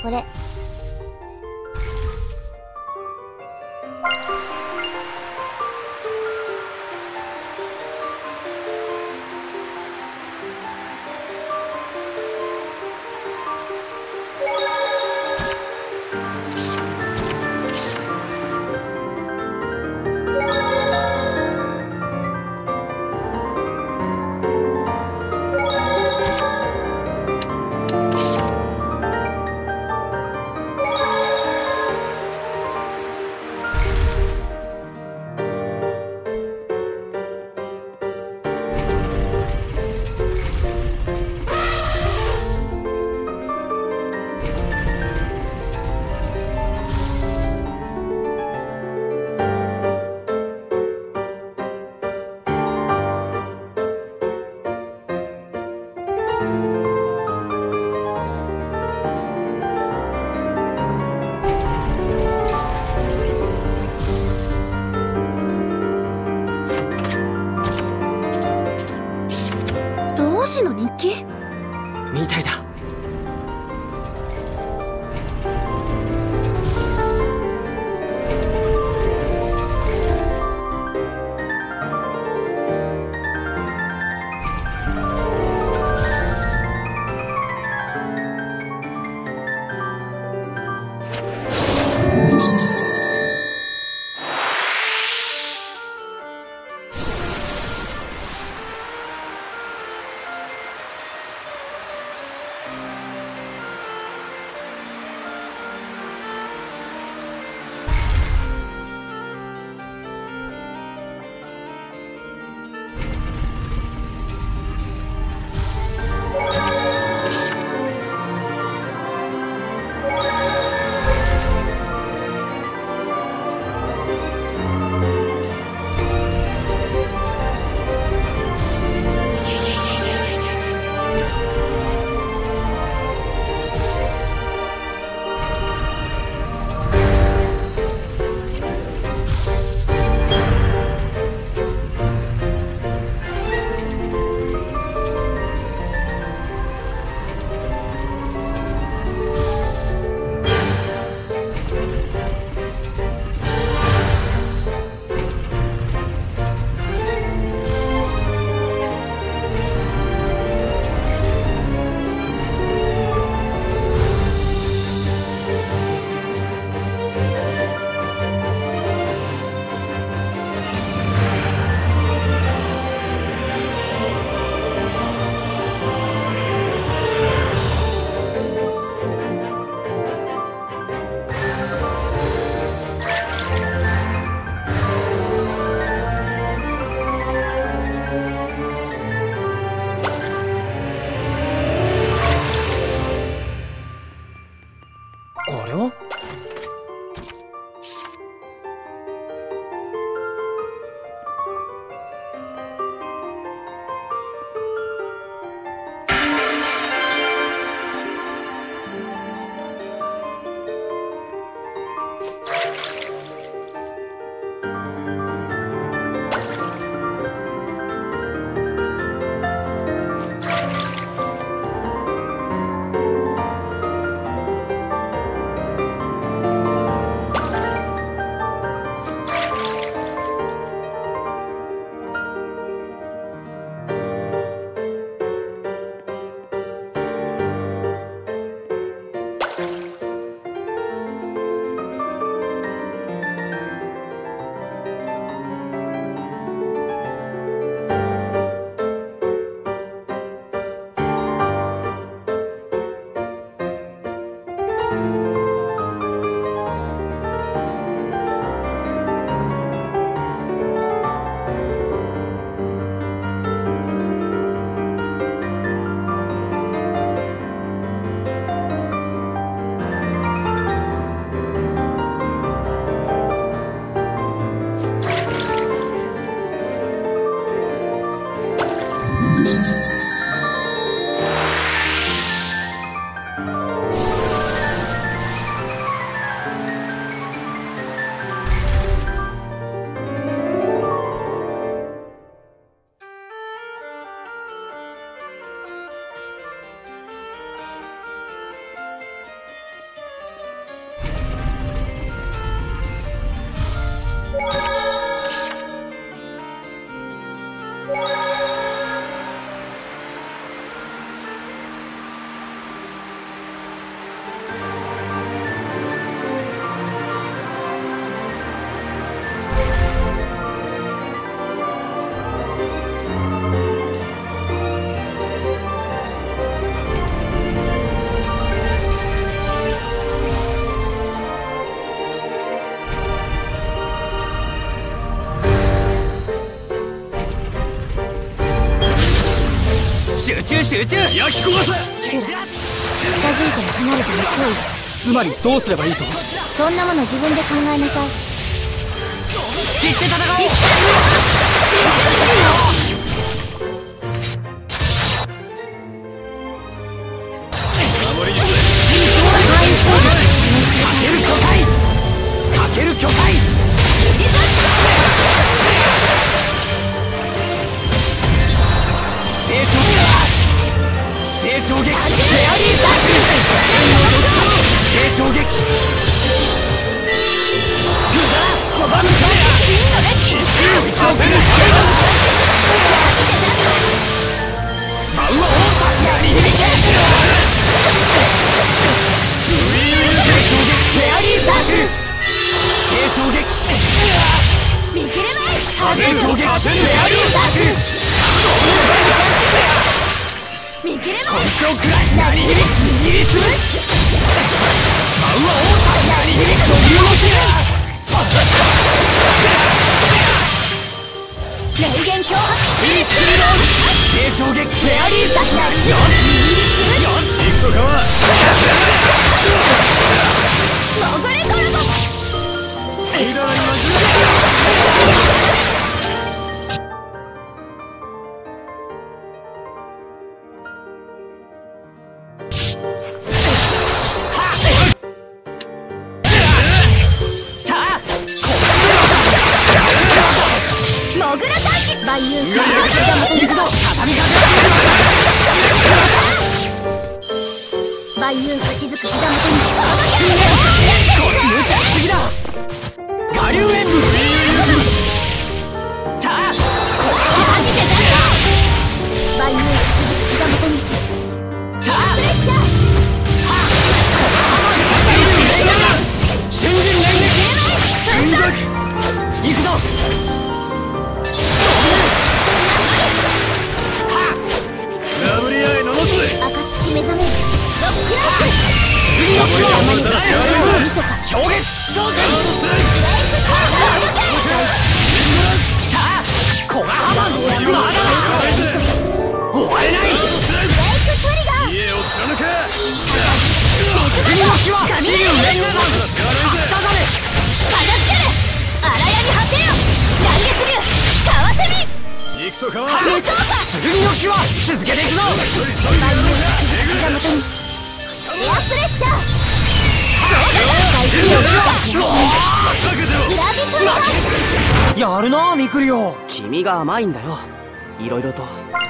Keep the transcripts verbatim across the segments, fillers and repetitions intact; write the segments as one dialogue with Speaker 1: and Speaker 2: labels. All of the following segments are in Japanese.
Speaker 1: これ。同志の日記
Speaker 2: みたいだ。
Speaker 1: 集中集中。焼き壊せ。
Speaker 2: 近づいても離れても脅威。
Speaker 1: つまりそうすればいいと。
Speaker 2: そんなもの自分で考えなさい。
Speaker 1: 散って戦おう。守りにかける巨体かける巨体。指定衝撃。フェアリーサークル。指定衝撃。拒むか。一周をフェル。マウアオーサやり響け。フェアリーサークル。指定衝撃。
Speaker 2: 見切れない。
Speaker 1: 指定衝撃。フェアリーサークル。
Speaker 2: 見切れない。
Speaker 1: こいつを食らい。なりひび握りつぶし。マウアオーサなりひび飛び動きだ。
Speaker 2: 霊源脅迫。
Speaker 1: スピリッツリロード。指定衝撃。フェアリーサークル。よしよし。行くとかは
Speaker 2: 潜れコルゴ。
Speaker 1: エイダーイマジナ
Speaker 2: 万有
Speaker 1: 行くぞ。畳みかけ。
Speaker 2: 万有かしずく膝元に。
Speaker 1: これ無茶すぎだ。我流演武。たあこれは
Speaker 2: 万有かしずく膝元に。
Speaker 1: たあ
Speaker 2: プレッシャー。
Speaker 1: 瞬時連撃。瞬属。行くぞ。殴り合いのもつ。
Speaker 2: 赤土目覚める。ロックラッシュ。
Speaker 1: 次の気は
Speaker 2: みそか。
Speaker 1: 氷月召喚。さあ古賀浜まだ終われない。家を貫け。次の気は自由連打弾。草だれ。
Speaker 2: 片付ける。荒屋に果てよ。乱月流。かわせみ。
Speaker 1: 行くとか
Speaker 2: 無双か。
Speaker 1: 次の気は続けていくぞ。
Speaker 2: 万有かしずく膝元に。エアプレッシャー。大気をグラビトリガー。
Speaker 1: やるなあミクリオ。君が甘いんだよ。いろいろと。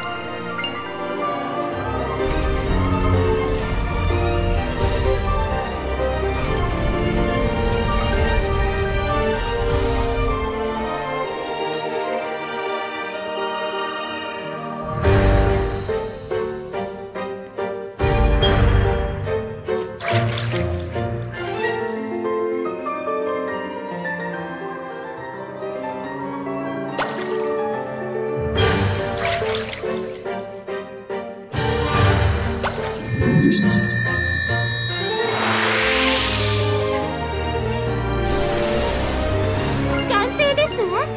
Speaker 2: 完成ですわ。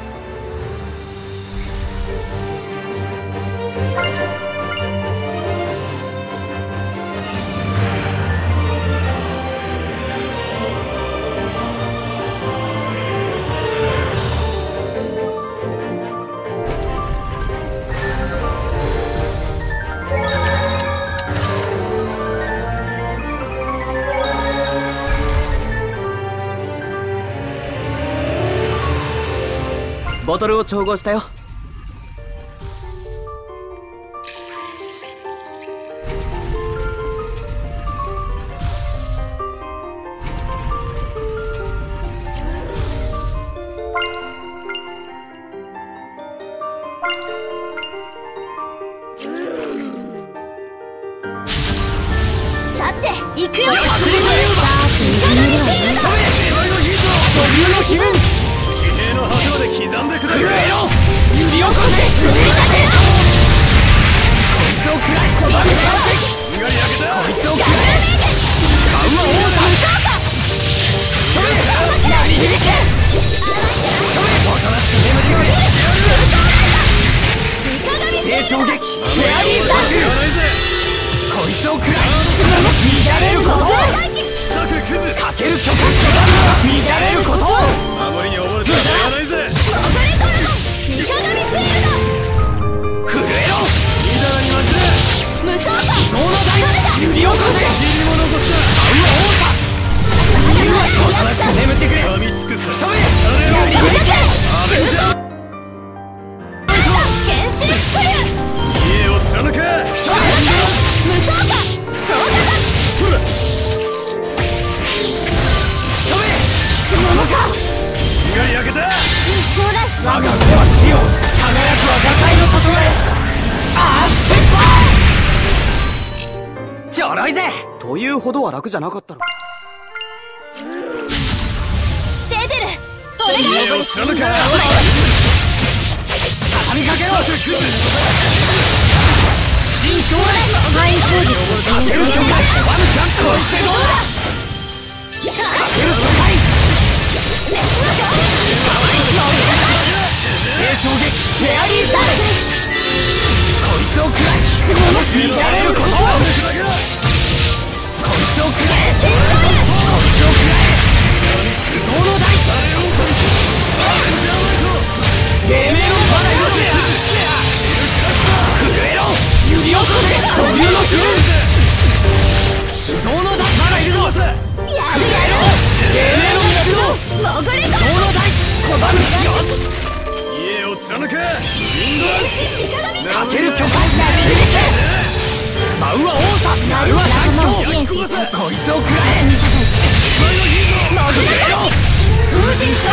Speaker 1: ボトルを調合したよ。
Speaker 2: さて行くよ。
Speaker 1: さあ
Speaker 2: いかがにシールド。
Speaker 1: の気分。地平の果てまで刻んでくれる。指をこせ。続いたて。こいつを食らい。こいつを食らい。こいつを食らい。マウアオーサ。それ。鳴り響け。おとなしく眠りをやる。指定衝撃。 撃フェアリーサークルこいつを食らい乱れることかける巨漢乱れること
Speaker 3: 守りに溺れては知らないぜ。
Speaker 2: 三鏡シール
Speaker 1: 震えろ
Speaker 3: リーダーに待ち
Speaker 2: ド無双
Speaker 1: 昨日の大揺り起こせ
Speaker 3: 尻も残す
Speaker 1: 理由はおとなしく眠ってくれ
Speaker 3: か噛み尽くす
Speaker 1: 一目
Speaker 3: れを
Speaker 2: やり抜け
Speaker 3: アベンジャー
Speaker 2: 原始力プリュ
Speaker 3: 家を貫け
Speaker 2: 無双かそうだ
Speaker 3: それ
Speaker 1: 一目引くものか
Speaker 3: 火が焼けた
Speaker 2: 一生来
Speaker 1: 我が子は死を輝くは画界の整えアーステッパーちょろいぜというほどは楽じゃなかったろ
Speaker 2: デゼルお願い
Speaker 3: 家を貫け
Speaker 1: 畳みかけろ新将来
Speaker 2: マイン攻撃を
Speaker 1: かける巨海ワンキャンこいつでどうだかける巨海
Speaker 2: 熱の勝負
Speaker 1: 正衝撃フェアリーサークこいつを食らい引くもの乱れることこいつを食らえこいつを食らえ不動の大黎明のバラよ震えろ揺り起こせ土竜の気分不動の大まだいるぞ
Speaker 2: やるやる
Speaker 1: 黎明の躍動
Speaker 2: 潜り込
Speaker 1: 不動の大拒むよし
Speaker 3: 家を貫けインドラ
Speaker 2: む三鏡
Speaker 1: かける巨海舞うは王座鳴るは三
Speaker 2: 仲間を支
Speaker 1: 強
Speaker 2: 援するため
Speaker 1: こいつを食らえ
Speaker 2: 潜り込み風神少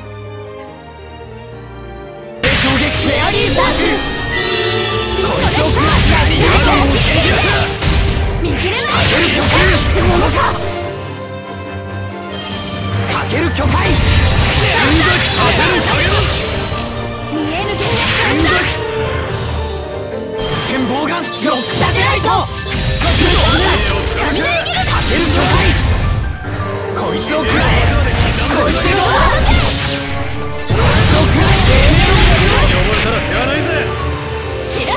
Speaker 1: 衝撃フェアリーサークルこいつを食らえやり抜
Speaker 2: 見切れない
Speaker 1: ける巨海引くものかかける巨海
Speaker 2: 見え抜け
Speaker 1: 天望眼ロックサテライト
Speaker 2: 雷切る
Speaker 1: かける巨海こいつを食らえこいつでどうだこいつを食らえ黎明の
Speaker 3: に溺れたら世話ないぜ
Speaker 2: 散らせ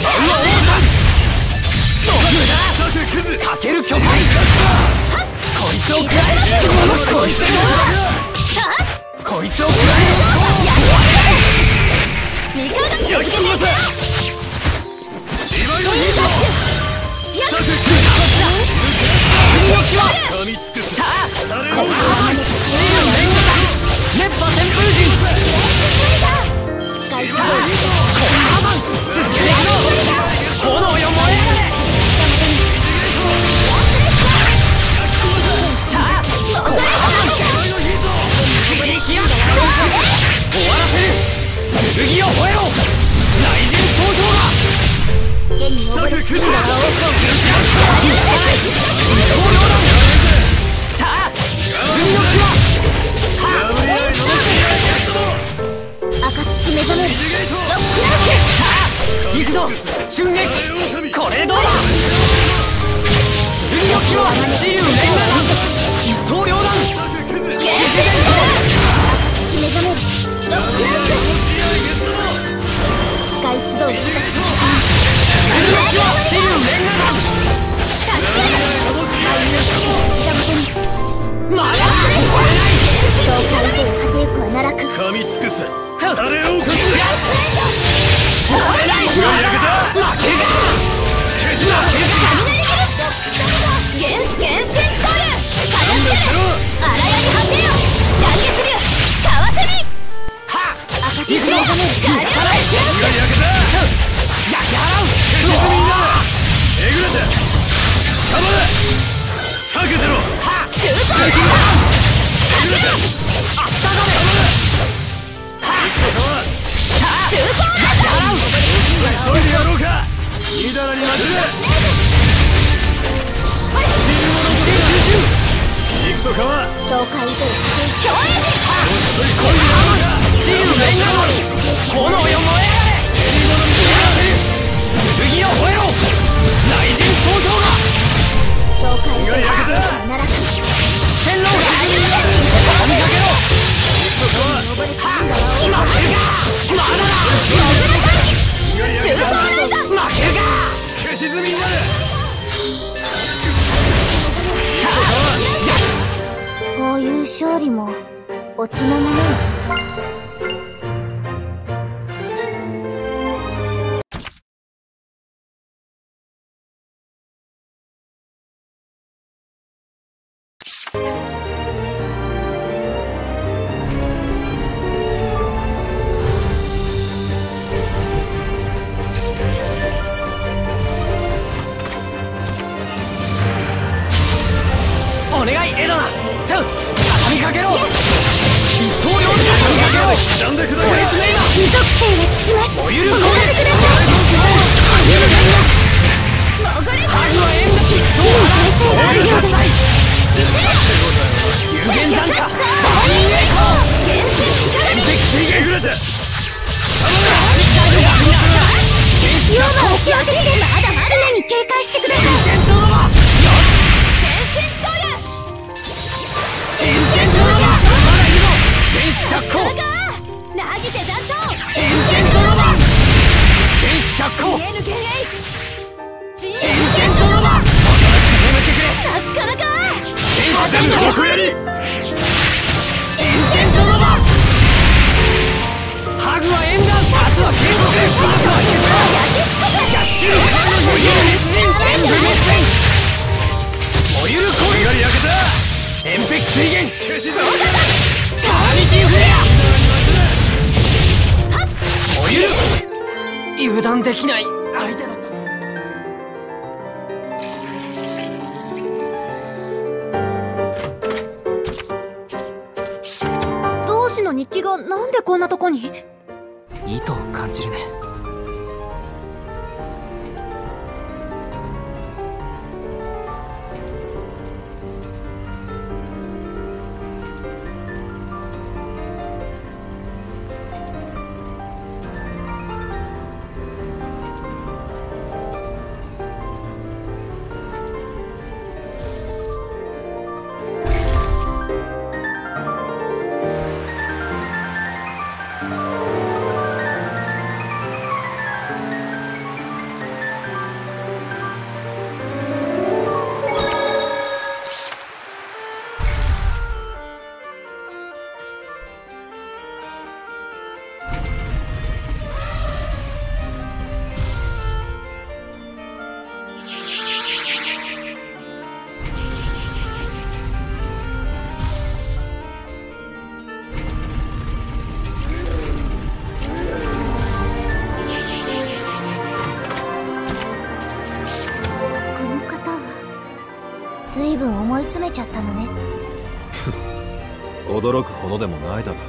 Speaker 1: かける巨海こいつを食らえ引くものこいつでどうだこいつを食らえ
Speaker 2: 三鏡続けていくよ
Speaker 3: リバイドヒート
Speaker 1: 神の気は
Speaker 3: 噛み尽くす
Speaker 1: さあ
Speaker 3: されろ
Speaker 1: 熱波旋風陣
Speaker 2: しっかりと
Speaker 1: コンハーマン続けていくの炎よ燃え上がれさあコンハーマン切り開く終わらせる剣を吠えろ雷神登場だ
Speaker 2: 現に溺れし
Speaker 3: くず
Speaker 1: さあ剣の気は
Speaker 2: 赤土目覚める
Speaker 1: 行くぞ瞬撃これでどうだ剣の気は自由連打一刀両断
Speaker 2: 土目覚めるロックランクしっかり集う人たち
Speaker 1: 剣の気は自由連打
Speaker 2: 勝ち切れ
Speaker 1: まだ
Speaker 2: どうかいてよ果てゆくは奈落
Speaker 3: 噛み尽くすされろ
Speaker 1: 燃えない負けるか
Speaker 2: 原始原神取る片付ける荒谷に果てよ断月流かわせみ
Speaker 1: はっ
Speaker 2: 赤土目覚めるガリア
Speaker 3: 火が焼けた
Speaker 1: 焼き払う
Speaker 3: えぐれて捕まれ避けてろ
Speaker 1: はっ
Speaker 2: 収束だ
Speaker 3: えぐれて
Speaker 1: あっただめ
Speaker 2: 収束だ
Speaker 3: 急いでやろうかイダラに待ちで行くとかは
Speaker 2: 境界で共栄
Speaker 1: 自由連打炎よ燃え上がれ剣を吠えろ雷神登場だ
Speaker 2: 境界で奈落
Speaker 1: 線路を畳みかけろ
Speaker 3: 行くとかは
Speaker 1: 負けるかまだだ
Speaker 2: 収束連打
Speaker 1: 負ける
Speaker 2: 勝利もおつなものよ。
Speaker 1: お願いエドナ、ちゃう畳みかけろ。一刀両で畳みかけろ。刻んでください。
Speaker 2: 貴族性が効きます。
Speaker 1: お許しください。
Speaker 2: 潜れ。
Speaker 1: ハグは縁なき
Speaker 2: 火の体勢があるようです。
Speaker 1: 有限残火
Speaker 2: バーニングエコー原神
Speaker 3: 天敵水源触れて
Speaker 2: 火はお気をつけて。まだまだ常に警戒してください。
Speaker 1: エンシェントロマ。
Speaker 2: 変身取る。
Speaker 1: エンシェントロマ。まだいるの。天使釈放。
Speaker 2: なぎて残党。
Speaker 1: エンシェントロマ。天使釈放。
Speaker 2: 見えぬ幻影。
Speaker 1: エンシェントロマ。おとなしく眠ってくれ。
Speaker 2: なかなか。
Speaker 1: 天使釈放やり。エンシェントロマ。ハグは縁談、立つは警告、バスは決闘。逆球、お湯熱戦、演武熱戦。お湯攻撃が焼けた。遠壁水源、カーニティフレア。お湯、油断できない相手だった。
Speaker 2: 同志の日記がなんでこんなとこに？
Speaker 1: 意図を感じるね。
Speaker 2: ずいぶん思い詰めちゃったのね。
Speaker 3: 驚くほどでもないだろう。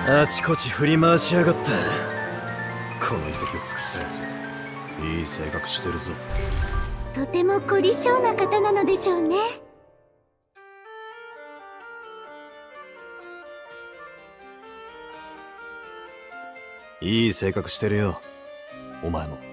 Speaker 3: あちこち振り回しやがった。この遺跡を作ったやつ、いい性格してるぞ。
Speaker 2: とても凝り性な方なのでしょうね。
Speaker 3: いい性格してるよ、お前も。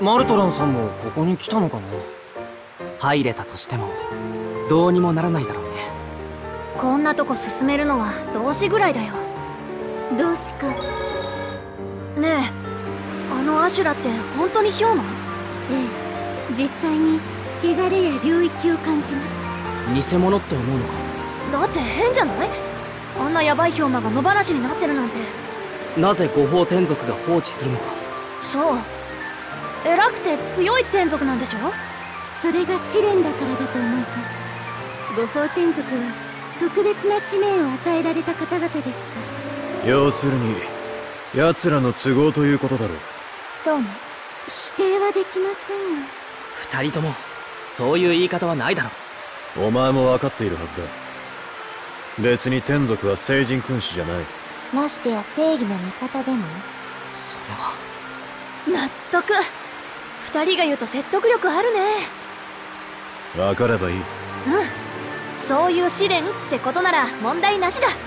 Speaker 1: マルトランさんもここに来たのかな。
Speaker 4: 入れたとしてもどうにもならないだろうね。
Speaker 2: こんなとこ進めるのは同志ぐらいだよ。同志か。ねえ、あのアシュラって本当にヒョウマ？
Speaker 5: ええ、実際に汚れや領域を感じます。
Speaker 4: 偽物って思うのか？
Speaker 2: だって変じゃない？あんなヤバいヒョウマが野放しになってるなんて。
Speaker 4: なぜ五宝天族が放置するのか。
Speaker 2: そう、偉くて強い天族なんでしょ。
Speaker 5: それが試練だからだと思います。五宝天族は特別な使命を与えられた方々ですから。
Speaker 3: 要するに奴らの都合ということだろう。
Speaker 5: そうね、否定はできませんが。
Speaker 4: 二人ともそういう言い方はないだろ
Speaker 3: う。お前も分かっているはずだ。別に天族は聖人君主じゃない。
Speaker 5: ましてや正義の味方でもね。
Speaker 4: それは
Speaker 2: 納得。二人が言うと説得力あるね。
Speaker 3: 分かればいい。うん、
Speaker 2: そういう試練ってことなら問題なしだ。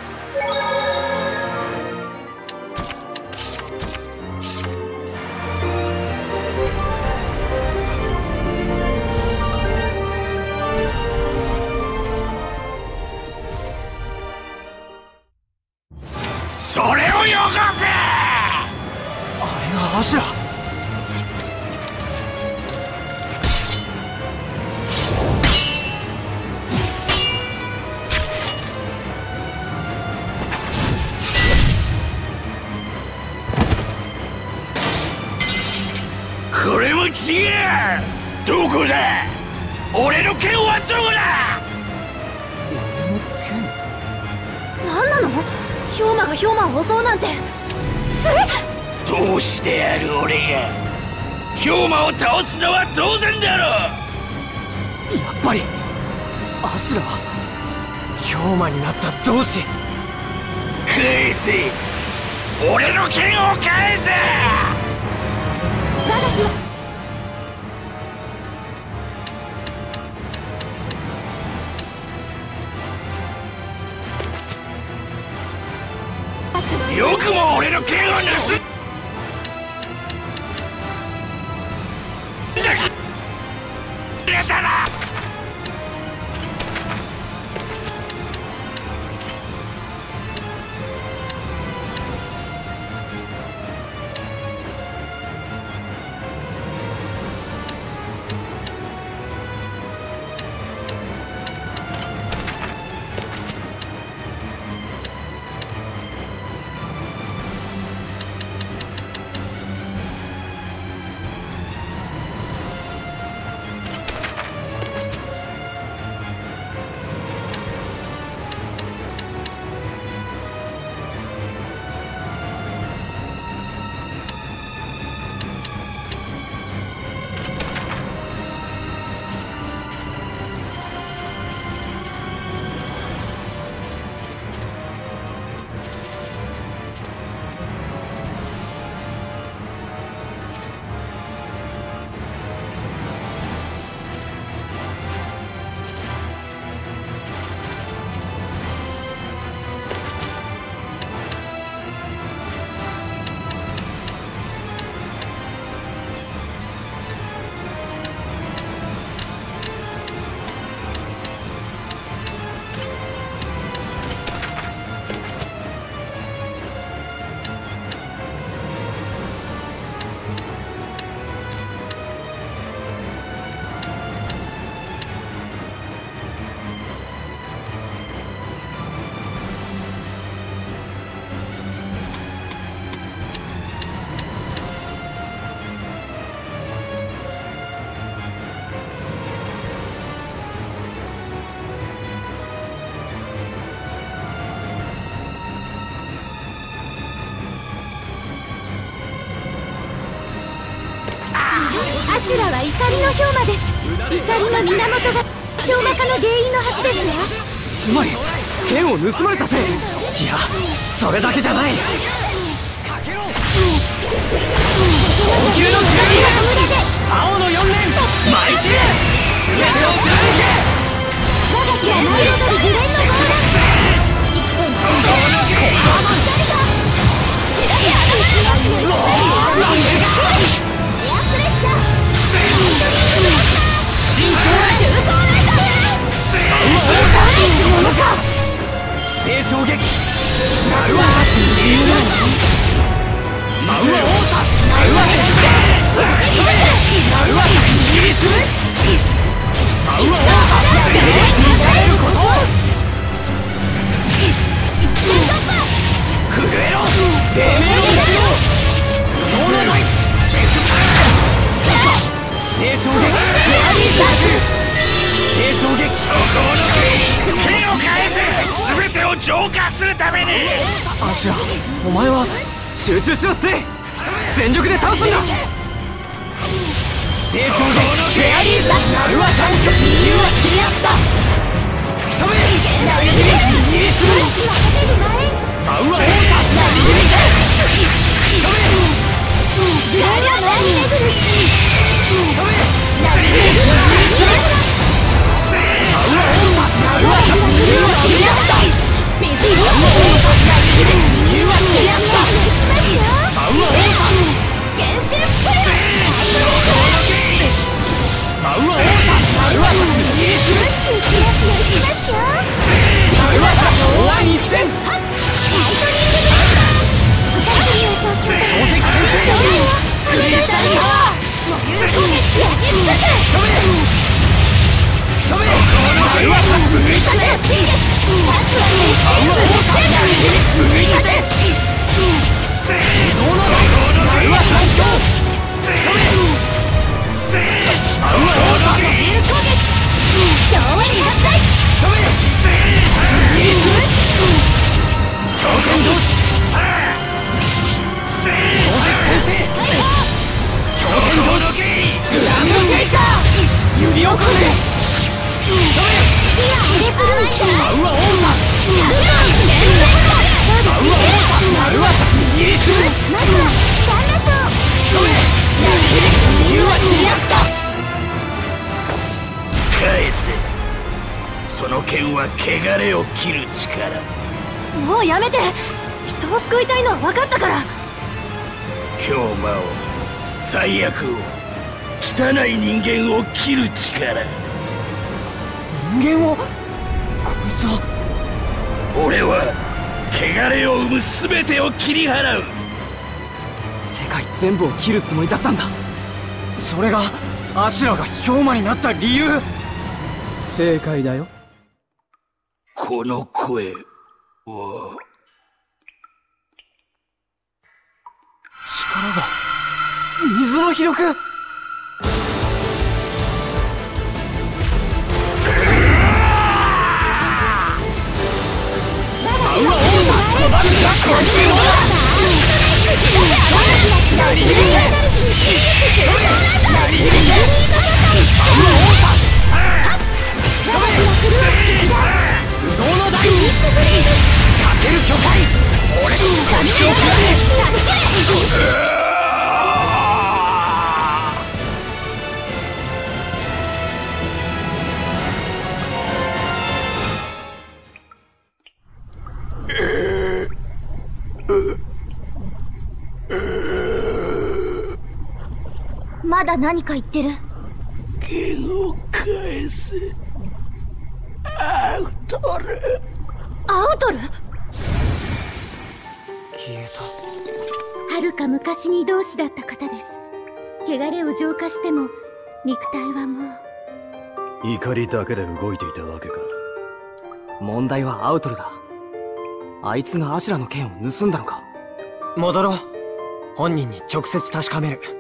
Speaker 1: それをよこせ。あれがアシュラ。これも違う。どこだ？俺の剣はどこだ？
Speaker 4: 俺の剣？
Speaker 2: 何なの？ヒョウマがヒョウマを襲うなんて。え？
Speaker 1: どうしてやる俺がヒョウマを倒すのは当然だろう。やっぱりアスラはヒョウマになった同志。返せ、俺の剣を返せ。よくも俺の剣を盗んだくれたな。
Speaker 5: アシュラは怒りのヒョウマです。怒りの源がヒョウマ化の原因のはずですわ。
Speaker 4: つまり剣を盗まれたせい。いや、それだけじゃない。王宮の剣意、青の四連、舞い散れ、全てを貫け。
Speaker 5: 我が気は舞い踊る無連の号だ。
Speaker 1: そこを抜け。
Speaker 5: チラシアラマーのエアプレッシャー。
Speaker 4: 衝撃そこの剣を返せ。全てを浄化するために。アシュラ、お前は集中しろって。全力で倒すんだ。指定衝撃フェアリーズナルワ環境理由は切り合った。吹き飛べナルギリ握りつぶす。マウアオータナルギリ吹き飛べグライアンレグル吹き飛べナルギリ握りつぶす。マウアオータナルワ環境理由は切り合った。水マウアオータナルギリ理由は切り合った。マウアオータ原神プレイマウアオータマルワタ握りつぶす。いきますよいきますよ。マルワタノーワン一戦ライトニングブラスター私にを調整小石先生クリスタルパワー有攻撃焼き尽くせ。飛べ飛べマルワタ振り立て進撃立つわにマウアオータ振り立てせーのマルワ環境飛べマウアオータ有攻撃超円合体飛べせーリーズ召喚同士せー小石先生召喚同士グランドシェイカー指をこせ飛べマウアオータマウアオータマルワタ握りつぶす。まずはサンラソー飛べナルギリ理由は切り合った。返せ。その剣は汚れを切る力。
Speaker 2: もうやめて。人を救いたいのは分かったから。
Speaker 4: 狂魔を最悪を汚い人間を切る力。人間をこいつは。俺は汚れを生む全てを切り払う。世界全部を切るつもりだったんだ。それがアシュラが氷魔になった理由。正解だよ。この声は力が水の秘力。マウアオータコバルがこっちをナリギリケナリギリケマウアオータ飛べ不動の大かける巨体俺に神を食らえ。
Speaker 2: まだ何か言ってる。
Speaker 4: 剣を返せアウトル。
Speaker 2: アウトル
Speaker 4: 消えた。
Speaker 5: はるか昔に同志だった方です。汚れを浄化しても肉体はも
Speaker 3: う怒りだけで動いていたわけか。
Speaker 4: 問題はアウトルだ。あいつがアシュラの剣を盗んだのか。戻ろう。本人に直接確かめる。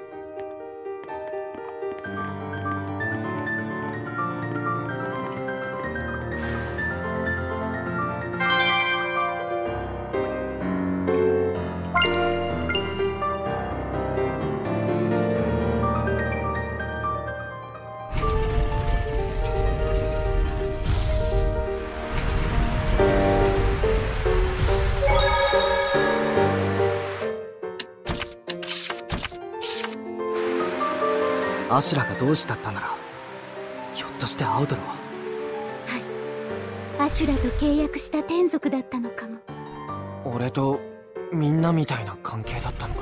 Speaker 4: アシュラが同志だったなら、ひょっとしてアウトロは。
Speaker 5: はい、アシュラと契約した天族だったのかも。
Speaker 4: 俺とみんなみたいな関係だったのか。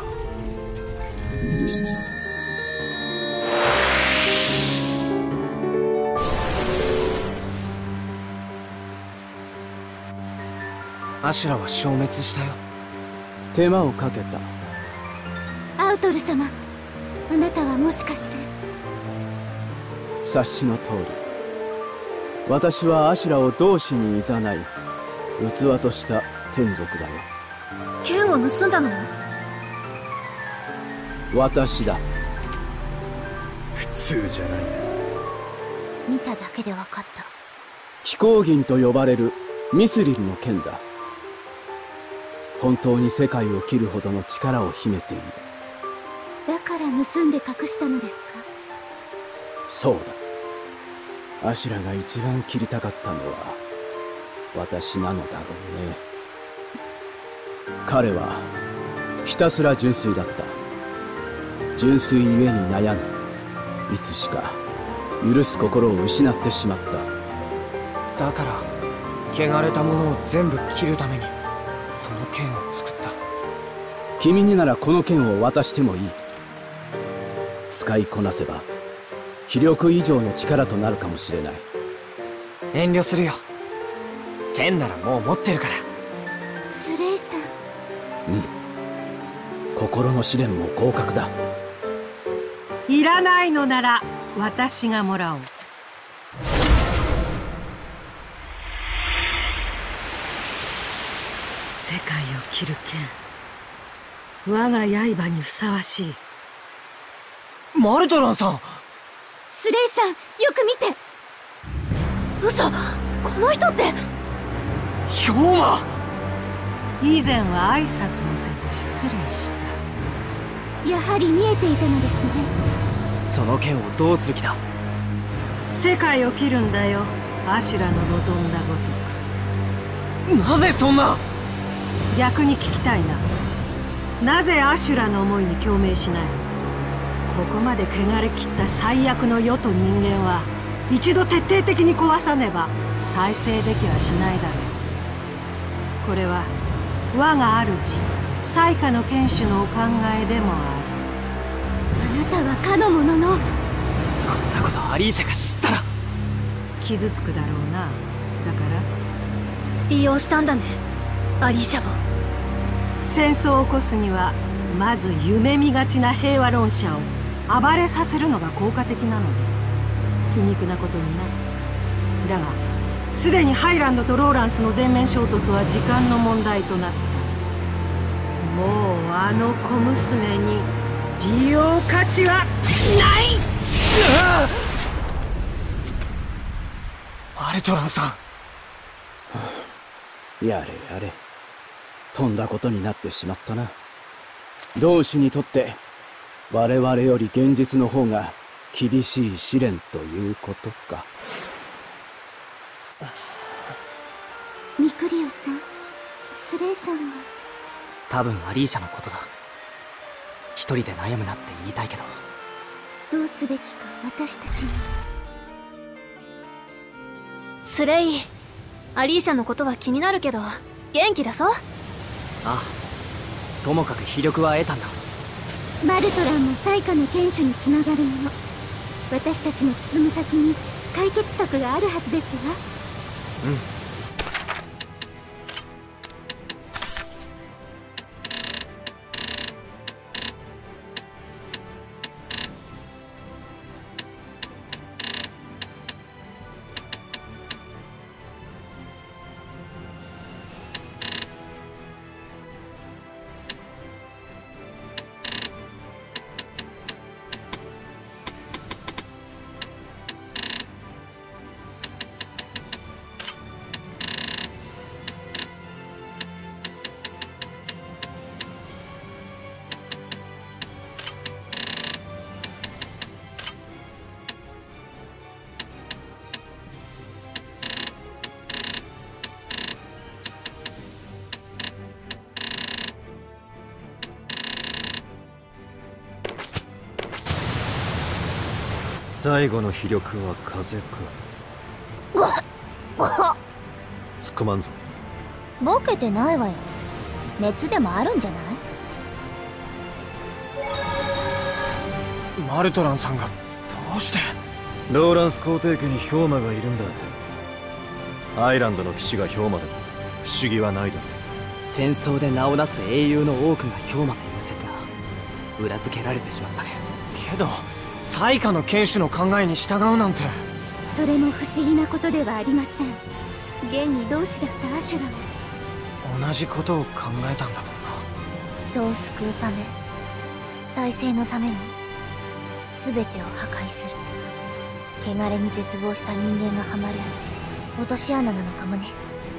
Speaker 4: アシュラは消滅したよ。手間をかけた。
Speaker 5: アウトル様、あなたはもしかして。
Speaker 6: 察しの通り、私はアシュラを同志に誘い器とした天族だよ。
Speaker 2: 剣を盗んだのも
Speaker 6: 私だ。
Speaker 3: 普通じゃないな。
Speaker 2: 見ただけで分かった。
Speaker 6: 飛行銀と呼ばれるミスリルの剣だ。本当に世界を切るほどの力を秘めている。
Speaker 5: だから盗んで隠したのですか？
Speaker 6: そうだ。アシュラが一番切りたかったのは私なのだろうね。彼はひたすら純粋だった。純粋ゆえに悩み、いつしか許す心を失ってしまった。
Speaker 1: だから汚れたものを全部切るためにその剣を作った。
Speaker 6: 君にならこの剣を渡してもいい。使いこなせば気力以上の力となるかもしれない。
Speaker 1: 遠慮するよ。剣ならもう持ってるから。
Speaker 5: スレイさん。
Speaker 6: うん、心の試練も合格だ。
Speaker 4: いらないのなら私がもらおう。世界を切る剣、我が刃にふさわしい。
Speaker 1: マルトランさん。
Speaker 5: スレイさん、よく見て。
Speaker 2: 嘘、この人って
Speaker 1: 氷馬。
Speaker 4: 以前は挨拶もせず失礼した。
Speaker 5: やはり見えていたのですね。
Speaker 1: その剣をどうする気だ？
Speaker 4: 世界を切るんだよ、アシュラの望んだごとく。
Speaker 1: なぜそんな。
Speaker 4: 逆に聞きたいな。なぜアシュラの思いに共鳴しない？ここまで汚れ切った最悪の世と人間は一度徹底的に壊さねば再生できはしないだろう。これは我が主彩花の剣士のお考えでもある。
Speaker 5: あなたはかの者の。
Speaker 1: こんなことアリーシャが知ったら
Speaker 4: 傷つくだろうな。だから
Speaker 2: 利用したんだね、アリーシャを。
Speaker 4: 戦争を起こすにはまず夢見がちな平和論者を暴れさせるのが効果的なので皮肉なことにな。だがすでにハイランドとローランスの全面衝突は時間の問題となった。もうあの小娘に利用価値はない。
Speaker 1: マルトランさ
Speaker 6: ん。やれやれ、とんだことになってしまったな。同志にとって我々より現実の方が厳しい試練ということか。
Speaker 5: ミクリオさん、スレイさんが。
Speaker 1: 多分アリーシャのことだ。一人で悩むなって言いたいけど。
Speaker 5: どうすべきか私たちに。
Speaker 2: スレイ、アリーシャのことは気になるけど元気だぞ。
Speaker 1: ああ、ともかく秘力は得たんだ。
Speaker 5: マルトランも彩花の剣士につながるもの。私たちの進む先に解決策があるはずですわ。
Speaker 1: うん。
Speaker 3: 最後の秘力は風か。つくまんぞ。
Speaker 2: ボケてないわよ。熱でもあるんじゃない？
Speaker 1: マルトランさんがどうして。
Speaker 3: ローランス皇帝家に氷馬がいるんだ。アイランドの騎士が氷馬だ。不思議はないだろう。
Speaker 1: 戦争で名をなす英雄の多くが氷馬という説が裏付けられてしまったね。けど彩花の剣士の考えに従うなんて。
Speaker 5: それも不思議なことではありません。現に同志だったアシュラも
Speaker 1: 同じことを考えたんだろうな。
Speaker 2: 人を救うため、再生のために全てを破壊する。 汚れに絶望した人間がハマる落とし穴なのかもね。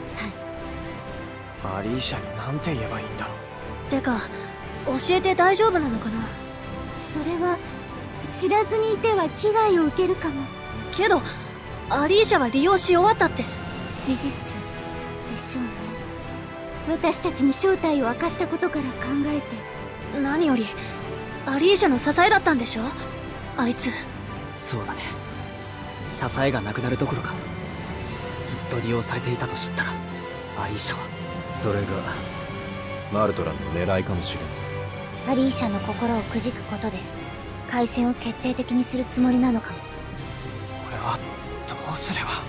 Speaker 1: アリーシャに何て言えばいいんだろう。
Speaker 4: てか教えて大丈夫なのかな。
Speaker 5: それは知らずにいては危害を受けるかも。
Speaker 4: けどアリーシャは利用し終わったって。
Speaker 5: 事実でしょうね。私たちに正体を明かしたことから考えて。
Speaker 4: 何よりアリーシャの支えだったんでしょあいつ。
Speaker 1: そうだね。支えがなくなるどころかずっと利用されていたと知ったら、アリーシャは。
Speaker 3: それがマルトランの狙いかもしれんぞ。
Speaker 2: アリーシャの心をくじくことで開戦を決定的にするつもりなのかも。
Speaker 1: 俺はどうすれば。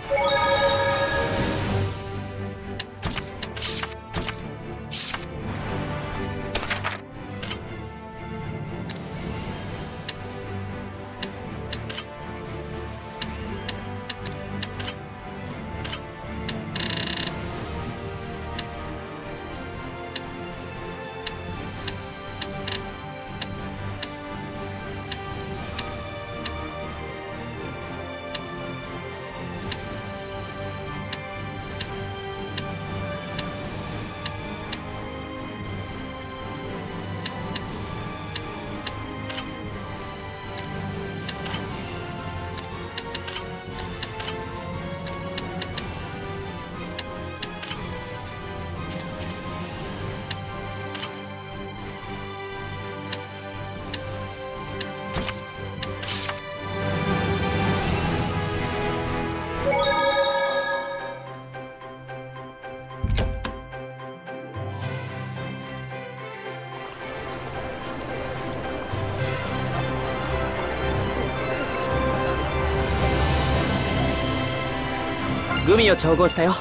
Speaker 1: グミを調合したよ。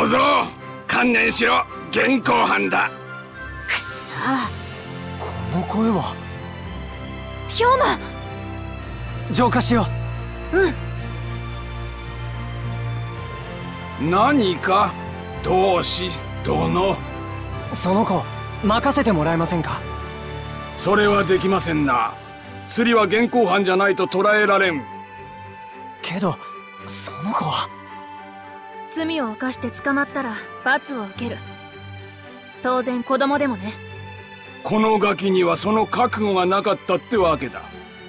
Speaker 7: 小僧、観念しろ。現行犯だ。
Speaker 2: くそ。
Speaker 1: この声は
Speaker 4: 兵馬。
Speaker 1: 浄化しよ
Speaker 7: う。何か同志殿。
Speaker 1: その子任せてもらえませんか。
Speaker 7: それはできませんな。スリは現行犯じゃないと捕らえられん。
Speaker 1: けどその子は
Speaker 4: 罪を犯して捕まったら罰を受ける。当然子供でもね。
Speaker 7: このガキにはその覚悟がなかったってわけだ。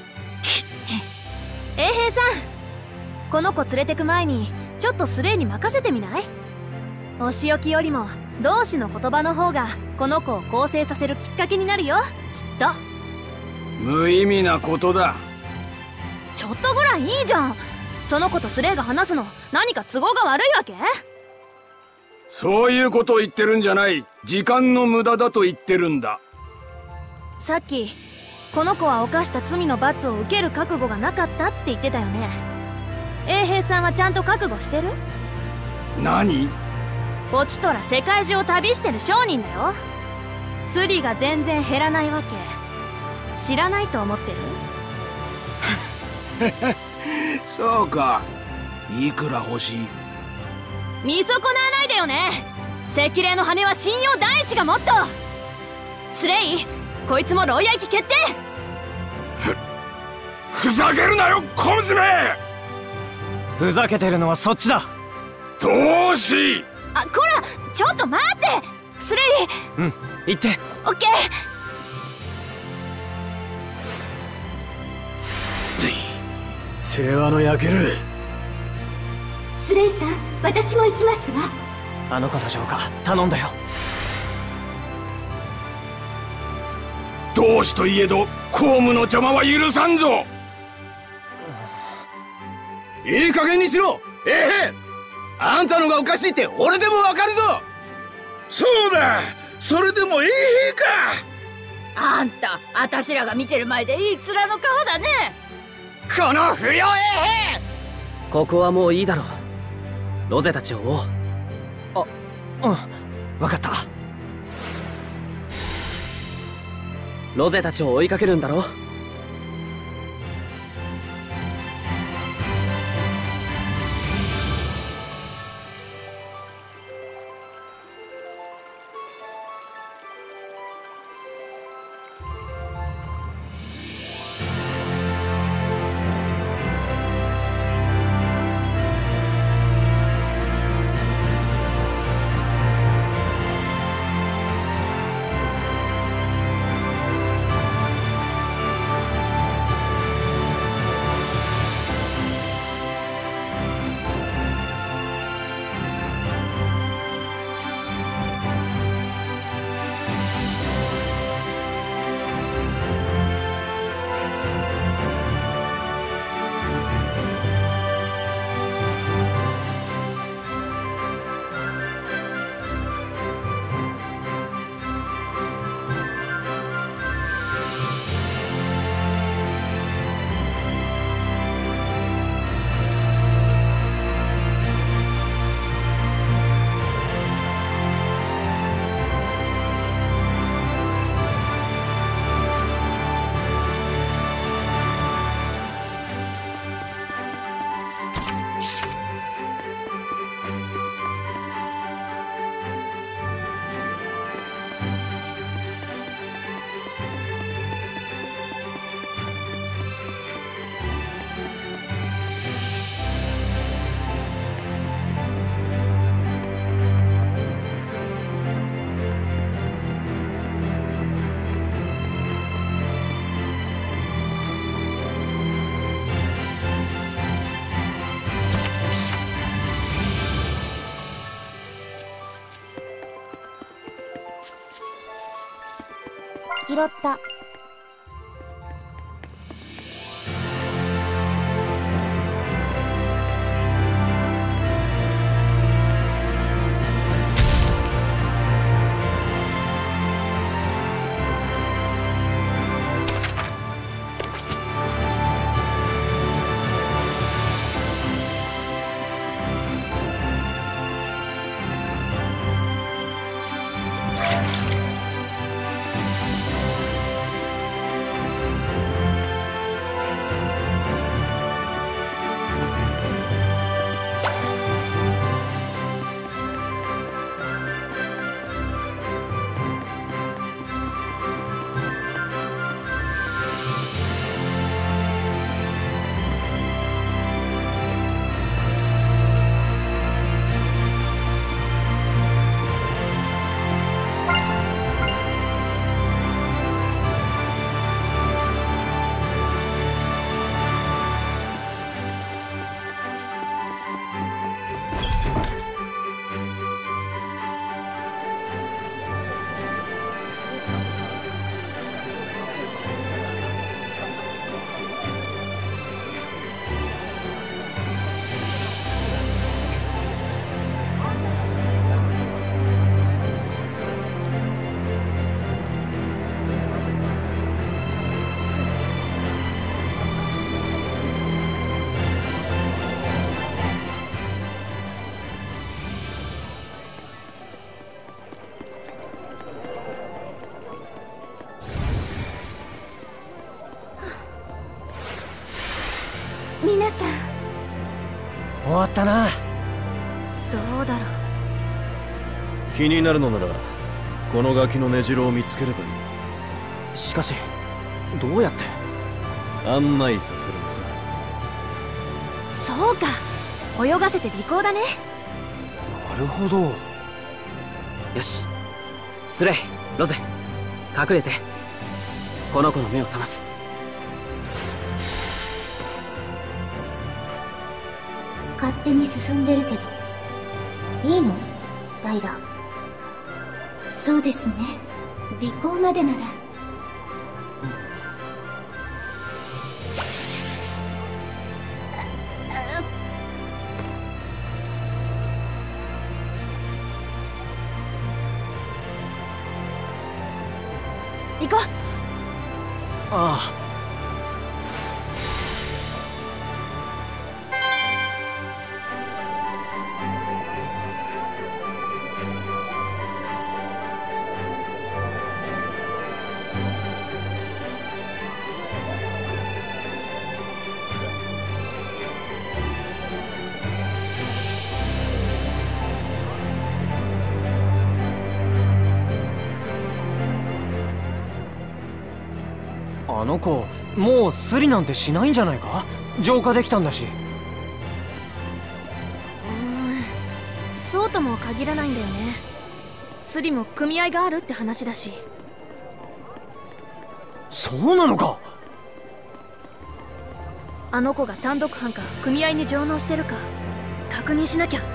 Speaker 4: 衛兵さん、この子連れてく前にちょっとスレイに任せてみない？お仕置きよりも同志の言葉の方がこの子を更生させるきっかけになるよ、きっと。
Speaker 7: 無意味なことだ。
Speaker 4: ちょっとぐらいいいじゃん。その子とスレイが話すの何か都合が悪いわけ？
Speaker 7: そういうことを言ってるんじゃない。時間の無駄だと言ってるんだ。
Speaker 4: さっきこの子は犯した罪の罰を受ける覚悟がなかったって言ってたよね。衛兵さんはちゃんと覚悟してる？
Speaker 7: 何？
Speaker 4: こちとら世界中を旅してる商人だよ。スリが全然減らないわけ知らないと思ってる？
Speaker 7: そうか。いくら欲しい？
Speaker 4: 見損なわないでよね。赤霊の羽は信用第一がモットー。スレイ、こいつも牢屋行き決定。
Speaker 7: ふ、ふざけるなよ小娘。
Speaker 1: ふざけてるのはそっちだ。
Speaker 7: 同志。
Speaker 4: あ、こらちょっと待って。スレイ。
Speaker 1: うん、行って。
Speaker 4: オッケー。
Speaker 3: 世話の焼ける。
Speaker 5: スレイさん、私も行きますわ。
Speaker 1: あの子と浄化頼んだよ。
Speaker 7: 同志といえど公務の邪魔は許さんぞ。いい加減にしろ。ええ、あんたのがおかしいって俺でもわかるぞ。
Speaker 8: そうだ、それでもええか。
Speaker 2: あんた、あたしらが見てる前でいい面の顔だね。
Speaker 1: この不良衛兵。
Speaker 6: ここはもういいだろう。ロゼたちを追おう。
Speaker 1: あ、うん、分かった。
Speaker 6: ロゼたちを追いかけるんだろ。
Speaker 2: 拾った。
Speaker 5: 皆さん
Speaker 1: 終わったな。
Speaker 4: どうだろう。
Speaker 3: 気になるのならこのガキの根城を見つければいい。
Speaker 1: しかしどうやって
Speaker 3: 案内させるのさ。
Speaker 4: そうか、泳がせて尾行だね。
Speaker 1: なるほど。よし、スレイ、ロゼ、隠れてこの子の目を覚ます。
Speaker 5: 勝手に進んでるけどいいのライラ。そうですね、尾行までなら。
Speaker 4: 行こう。
Speaker 1: ああ。あの子もうスリなんてしないんじゃないか。浄化できたんだし。
Speaker 4: うーん、そうとも限らないんだよね。スリも組合があるって話だし。
Speaker 1: そうなのか。
Speaker 4: あの子が単独犯か組合に上納してるか確認しなきゃ。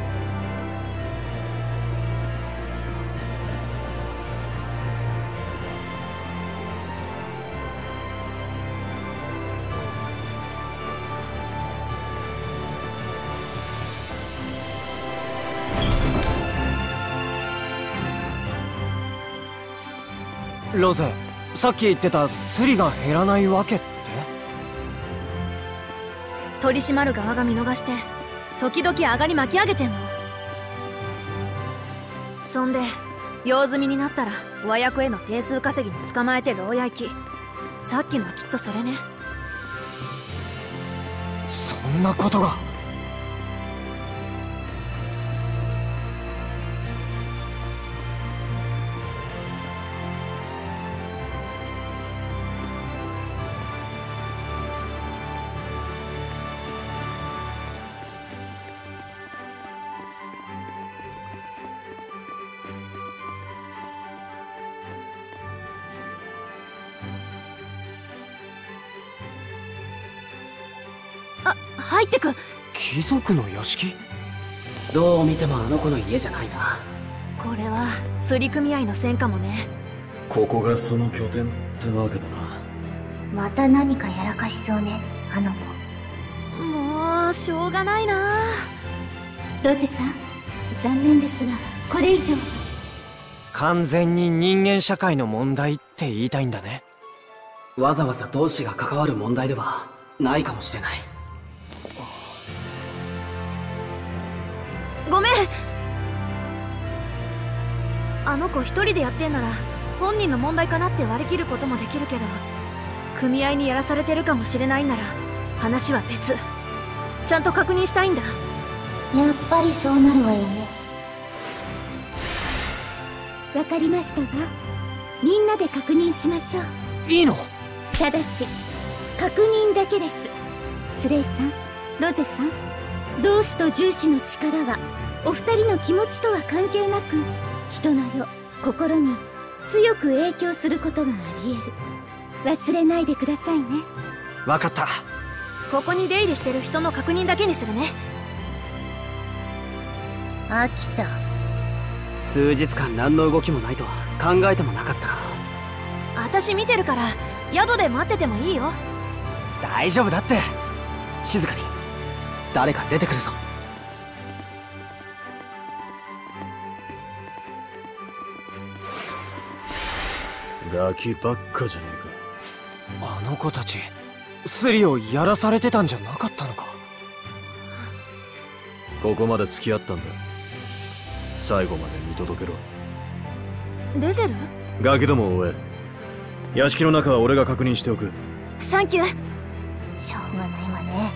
Speaker 1: ロゼ、さっき言ってたスリが減らないわけって？
Speaker 4: 取り締まる側が見逃して時々上がり巻き上げてんの。そんで用済みになったら和訳への定数稼ぎに捕まえて牢屋行き。さっきのはきっとそれね。
Speaker 1: そんなことが。
Speaker 4: 入ってく。
Speaker 1: 貴族の屋敷？
Speaker 9: どう見てもあの子の家じゃないな。
Speaker 4: これはスリ組合の線かもね。
Speaker 3: ここがその拠点ってわけだな。
Speaker 5: また何かやらかしそうね、あの子。
Speaker 4: もうしょうがないな。
Speaker 5: ロゼさん、残念ですがこれ以上。
Speaker 1: 完全に人間社会の問題って言いたいんだね。
Speaker 9: わざわざ同志が関わる問題ではないかもしれない。
Speaker 4: ごめん。あの子一人でやってんなら本人の問題かなって割り切ることもできるけど、組合にやらされてるかもしれないなら話は別。ちゃんと確認したいんだ。
Speaker 5: やっぱりそうなるわよね。わかりましたわ。みんなで確認しましょう。
Speaker 1: いいの？
Speaker 5: ただし確認だけです。スレイさん、ロゼさん、同志と重視の力はお二人の気持ちとは関係なく人の世、心に強く影響することがあり得る。忘れないでくださいね。
Speaker 1: わかった。
Speaker 4: ここに出入りしてる人の確認だけにするね。
Speaker 5: 飽きた。
Speaker 9: 数日間何の動きもないとは考えてもなかったな。
Speaker 4: 私見てるから宿で待っててもいいよ。
Speaker 1: 大丈夫だって。
Speaker 9: 静かに。誰か出てくるぞ。
Speaker 3: ガキばっかじゃねえか。
Speaker 1: あの子たちスリをやらされてたんじゃなかったのか。
Speaker 3: ここまで付き合ったんだ。最後まで見届けろ。
Speaker 4: デゼル？
Speaker 3: ガキどもを追え。屋敷の中は俺が確認しておく。
Speaker 4: サンキュー。
Speaker 5: しょうがないわね。
Speaker 2: ね。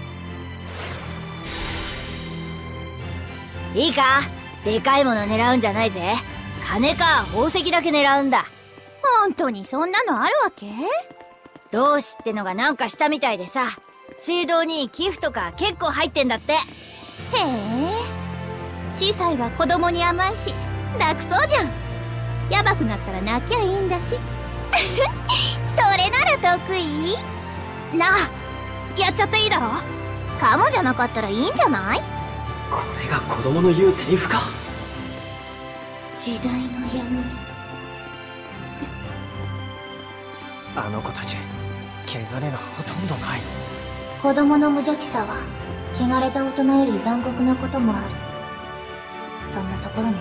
Speaker 2: いいか、でかいもの狙うんじゃないぜ。金か宝石だけ狙うんだ。
Speaker 5: 本当にそんなのあるわけ？
Speaker 2: 同志ってのがなんかしたみたいでさ、水道に寄付とか結構入ってんだって。へ
Speaker 5: え、司祭は子供に甘いし楽そうじゃん。ヤバくなったら泣きゃいいんだし。それなら得意なあ、やっちゃっていいだろ。カモじゃなかったらいいんじゃない？
Speaker 9: これが子供の言うセリフか。
Speaker 5: 時代の闇。
Speaker 1: あの子たち汚れがほとんどない。
Speaker 2: 子供の無邪気さは汚れた大人より残酷なこともある。そんなところね。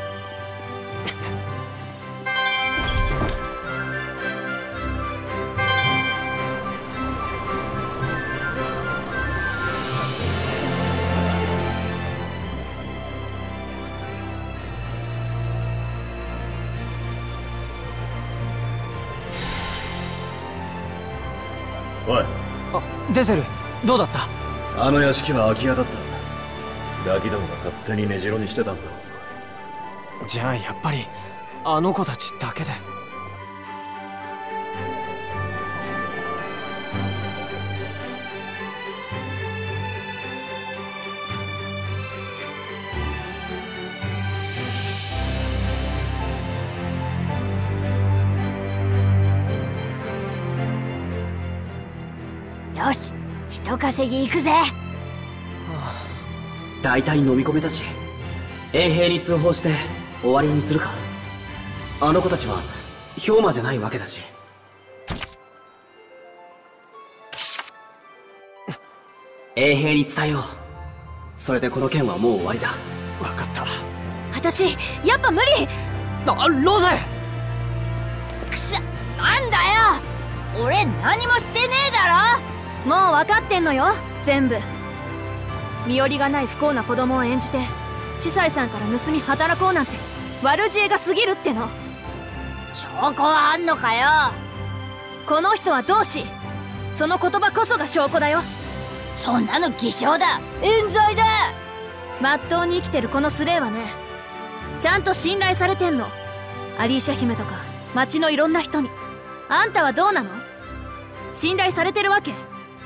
Speaker 3: おい、
Speaker 1: あ、デゼル、どうだった？
Speaker 3: あの屋敷は空き家だった。ガキどもが勝手に根城にしてたんだろう。
Speaker 1: じゃあやっぱりあの子たちだけで。
Speaker 2: よし、人稼ぎ行くぜ。
Speaker 9: 大体飲み込めたし、衛兵に通報して終わりにするか。あの子たちは氷魔じゃないわけだし。衛兵に伝えよう。それでこの件はもう終わりだ。
Speaker 1: 分かった。
Speaker 5: 私やっぱ無理。
Speaker 1: あ、ロゼ。
Speaker 2: くそ、なんだよ、俺何もしてねえだろ。
Speaker 5: もう分かってんのよ、全部。身寄りがない不幸な子供を演じて司祭さんから盗み働こうなんて悪知恵が過ぎるっての。
Speaker 2: 証拠はあんのかよ。
Speaker 5: この人は同志。その言葉こそが証拠だよ。
Speaker 2: そんなの偽証だ、冤罪だ。
Speaker 5: まっとうに生きてるこのスレイはね、ちゃんと信頼されてんの。アリーシャ姫とか町のいろんな人に。あんたはどうなの？信頼されてるわけ？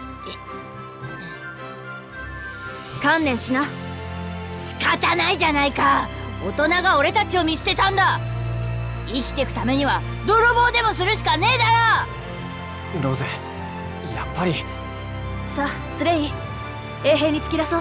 Speaker 5: 観念しな。
Speaker 2: 仕方ないじゃないか。大人が俺たちを見捨てたんだ。生きてくためには泥棒でもするしかねえだろ。
Speaker 1: ロゼ、やっぱり。
Speaker 5: さあスレイ、衛兵に突き出そう。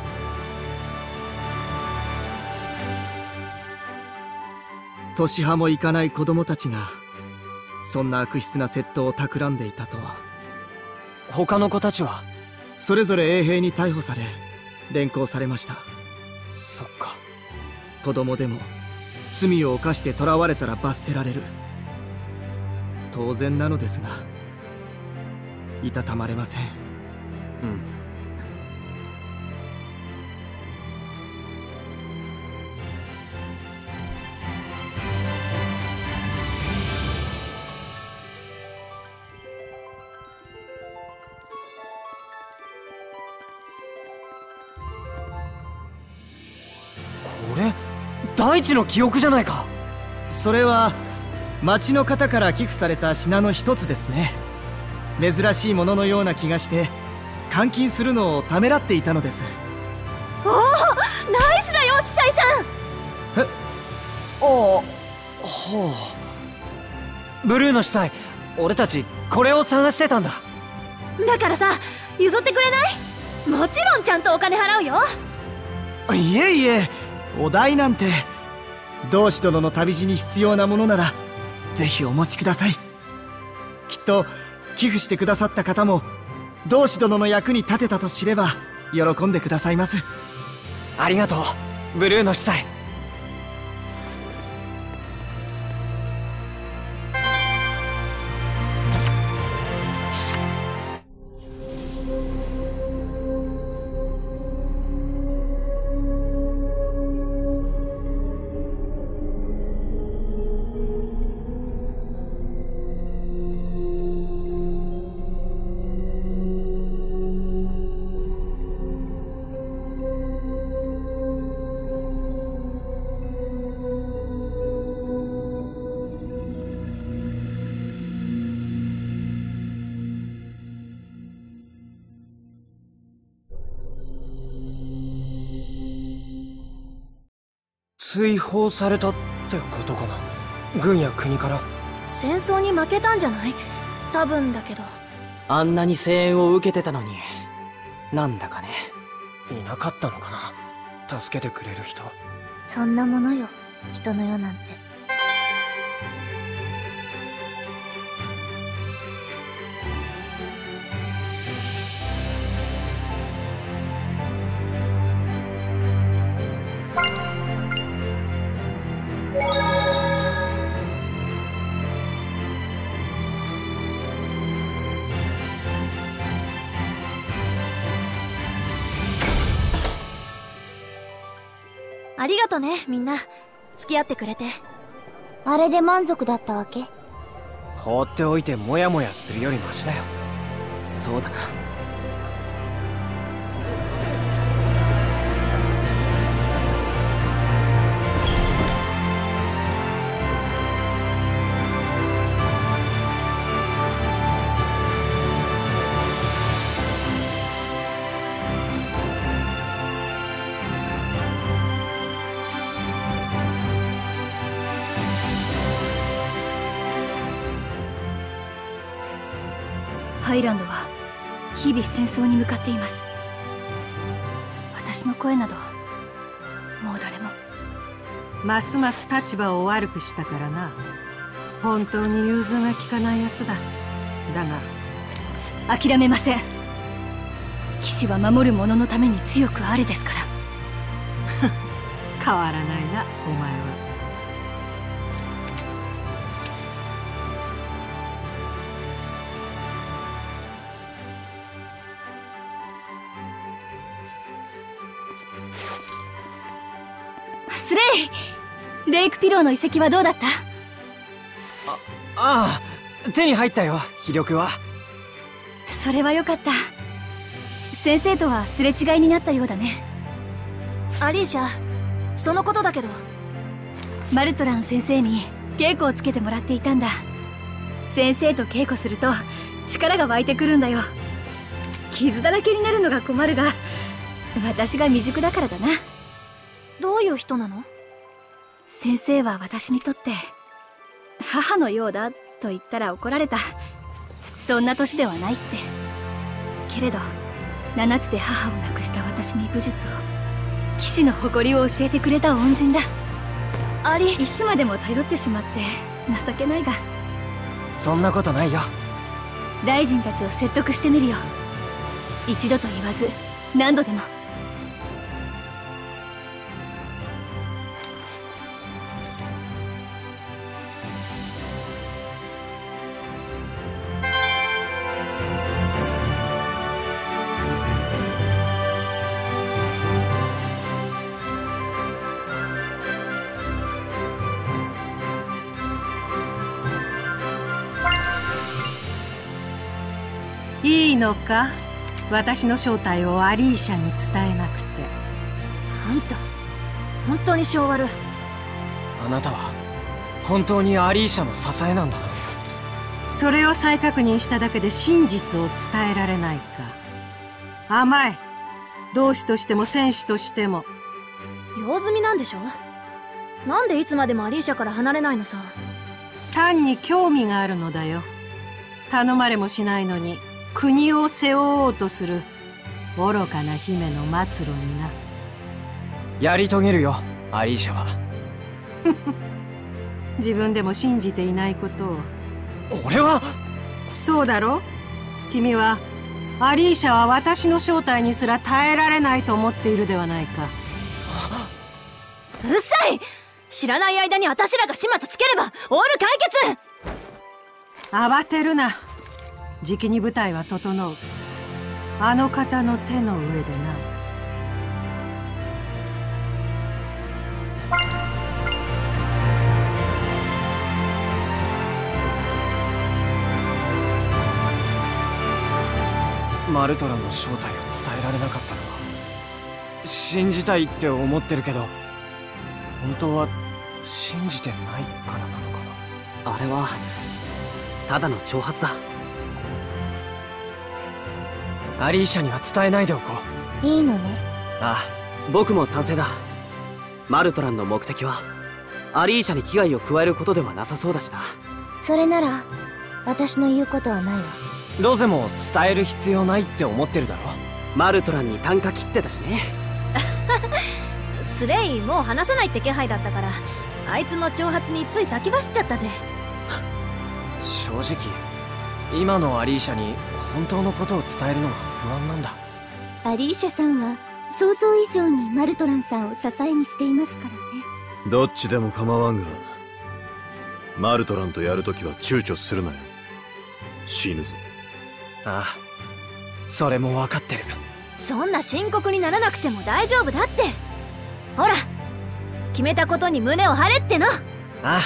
Speaker 10: 年派もいかない子供たちがそんな悪質な窃盗を企んでいたとは。
Speaker 1: 他の子たちは
Speaker 10: それぞれ衛兵に逮捕され連行されました。
Speaker 1: そっか。
Speaker 10: 子供でも罪を犯して囚われたら罰せられる。当然なのですがいたたまれません。
Speaker 1: うん。これ大地の記憶じゃないか。
Speaker 10: それは町の方から寄付された品の一つですね。珍しいもののような気がして換金するのをためらっていたのです。
Speaker 5: おお、ナイスだよ司祭さん。
Speaker 10: え、ああ、は
Speaker 1: あ。ブルーの司祭、俺たちこれを探してたんだ。
Speaker 5: だからさ、譲ってくれない？もちろんちゃんとお金払うよ。
Speaker 10: いえいえ、お代なんて。同志殿の旅路に必要なものならぜひお持ちください。きっと寄付してくださった方も同志殿の役に立てたと知れば喜んでくださいます。
Speaker 1: ありがとうブルーの司祭。 追放されたってことかな。軍や国から。
Speaker 4: 戦争に負けたんじゃない？多分だけど。
Speaker 9: あんなに声援を受けてたのに、なんだかね。
Speaker 1: いなかったのかな、助けてくれる人。
Speaker 2: そんなものよ、人の世なんて。
Speaker 4: ありがとね、みんな。付き合ってくれて。
Speaker 2: あれで満足だったわけ？
Speaker 1: 放っておいてモヤモヤするよりマシだよ。
Speaker 9: そうだな。
Speaker 5: ハイランドは日々戦争に向かっています。私の声などもう誰も。
Speaker 11: ますます立場を悪くしたからな。本当に融通が利かないやつだ。だが
Speaker 5: 諦めません。騎士は守る者のために強くあれですから。
Speaker 11: 変わらないな、お前は。
Speaker 5: スレイ、レイクピローの遺跡はどうだった？
Speaker 1: ああ、手に入ったよ、秘力は。
Speaker 5: それはよかった。先生とはすれ違いになったようだね。
Speaker 4: アリーシャ、そのことだけど。
Speaker 5: マルトラン先生に稽古をつけてもらっていたんだ。先生と稽古すると力が湧いてくるんだよ。傷だらけになるのが困るが、私が未熟だからだな。
Speaker 4: どういう人なの？
Speaker 5: 先生は私にとって母のようだと言ったら怒られた。そんな年ではないって。けれど七つで母を亡くした私に武術を、騎士の誇りを教えてくれた恩人だ。
Speaker 4: アリ、
Speaker 5: いつまでも頼ってしまって情けないが。
Speaker 1: そんなことないよ。
Speaker 5: 大臣たちを説得してみるよ。一度と言わず何度でも。
Speaker 11: いいのか、私の正体をアリーシャに伝えなくて。
Speaker 4: あんた本当に性悪。
Speaker 1: あなたは本当にアリーシャの支えなんだな。
Speaker 11: それを再確認しただけで真実を伝えられないか。甘い。同志としても戦士としても。
Speaker 4: 用済みなんでしょ？なんでいつまでもアリーシャから離れないのさ。
Speaker 11: 単に興味があるのだよ。頼まれもしないのに国を背負おうとする愚かな姫の末路にな。
Speaker 1: やり遂げるよ、アリーシャは。
Speaker 11: 自分でも信じていないことを。
Speaker 1: 俺は。
Speaker 11: そうだろ？君はアリーシャは私の正体にすら耐えられないと思っているではないか。
Speaker 4: うっさい！知らない間に私らが始末つければオール解決！
Speaker 11: 慌てるな。じきに部隊は整う。あの方の手の上でな。
Speaker 1: マルトランの正体を伝えられなかったのは、信じたいって思ってるけど本当は信じてないからなのかな。
Speaker 9: あれはただの挑発だ。
Speaker 1: アリーシャには伝えないでおこう。
Speaker 2: いいのね。
Speaker 9: ああ、僕も賛成だ。 マルトランの目的はアリーシャに危害を加えることではなさそうだしな。
Speaker 2: それなら私の言うことはないわ。
Speaker 12: ロゼも伝える必要ないって思ってるだろ。
Speaker 9: マルトランに啖呵切ってたしね。
Speaker 4: スレイもう話せないって気配だったから、あいつの挑発につい先走っちゃったぜ。
Speaker 12: 正直今のアリーシャに本当のことを伝えるのは不安なんだ。
Speaker 5: アリーシャさんは想像以上にマルトランさんを支えにしていますからね。
Speaker 3: どっちでも構わんが、マルトランとやるときは躊躇するなよ。死ぬぞ。
Speaker 12: ああ、それも分かってる。
Speaker 4: そんな深刻にならなくても大丈夫だって。ほら、決めたことに胸を張れっての。
Speaker 12: ああ。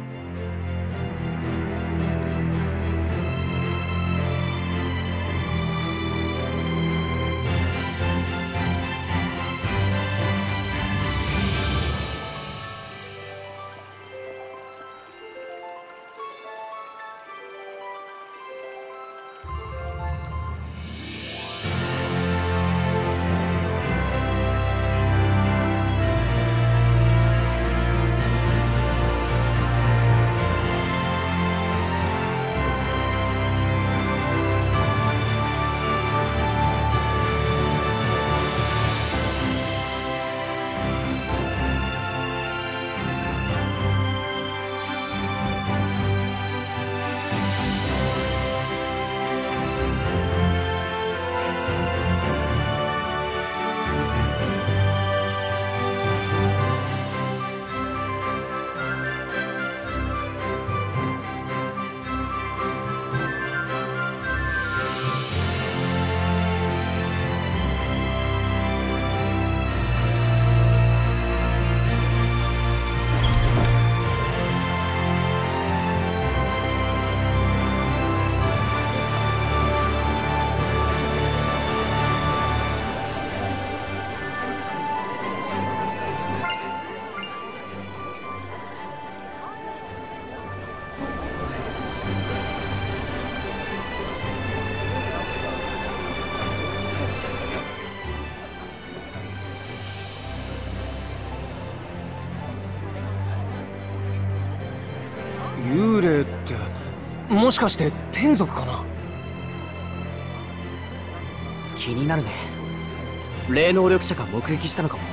Speaker 12: 幽霊ってもしかして天族かな。
Speaker 9: 気になるね。霊能力者が目撃したのかも。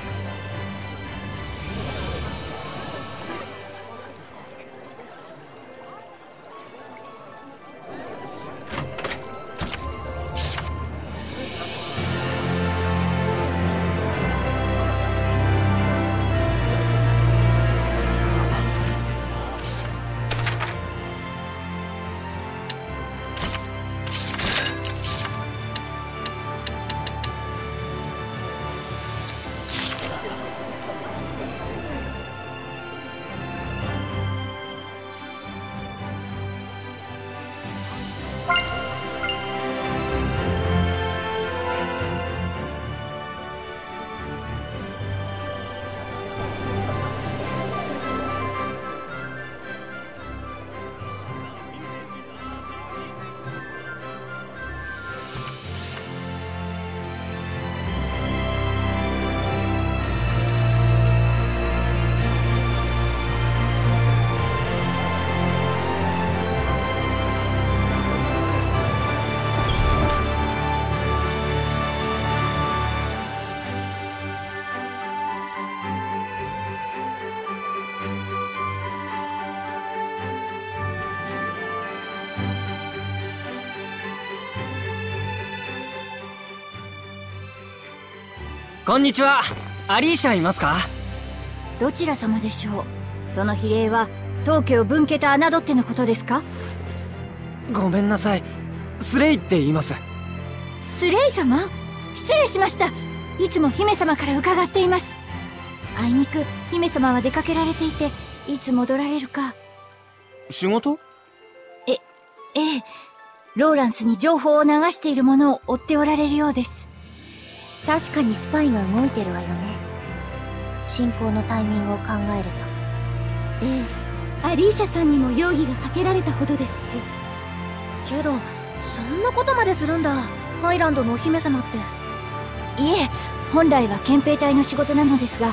Speaker 12: こんにちは。アリーシャいますか？
Speaker 2: どちら様でしょう。その比例は当家を分家と侮ってのことですか？
Speaker 12: ごめんなさい。スレイって言います。
Speaker 2: スレイ様？失礼しました。いつも姫様から伺っています。あいにく姫様は出かけられていて、いつ戻られるか。
Speaker 12: 仕事？
Speaker 2: え、ええ。ローランスに情報を流しているものを追っておられるようです。確かにスパイが動いてるわよね。進行のタイミングを考えると。
Speaker 5: ええ、アリーシャさんにも容疑がかけられたほどですし。
Speaker 4: けどそんなことまでするんだ、ハイランドのお姫様って。
Speaker 2: いえ、本来は憲兵隊の仕事なのですが、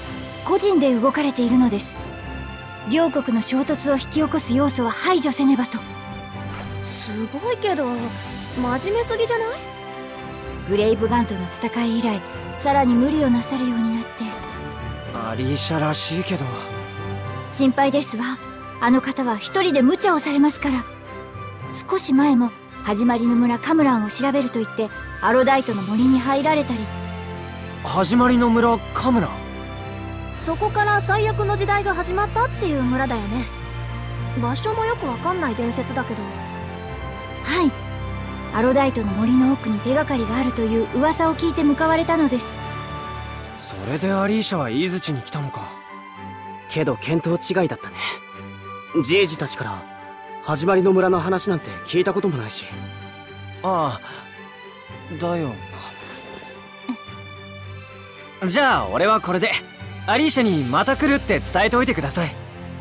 Speaker 2: 個人で動かれているのです。両国の衝突を引き起こす要素は排除せねばと。
Speaker 4: すごいけど真面目すぎじゃない？
Speaker 2: グレイブガンとの戦い以来、さらに無理をなさるようになって。
Speaker 12: アリーシャらしいけど。
Speaker 2: 心配ですわ。あの方は一人で無茶をされますから。少し前も始まりの村カムランを調べると言ってアロダイトの森に入られたり。
Speaker 12: 始まりの村カムラン、
Speaker 4: そこから最悪の時代が始まったっていう村だよね。場所もよくわかんない伝説だけど。
Speaker 2: はい、アロダイトの森の奥に手がかりがあるという噂を聞いて向かわれたのです。
Speaker 12: それでアリーシャはイーズ地に来たのか。
Speaker 9: けど見当違いだったね。じいじたちから始まりの村の話なんて聞いたこともないし。
Speaker 12: ああ、だよな。じゃあ俺はこれでアリーシャにまた来るって伝えておいてください。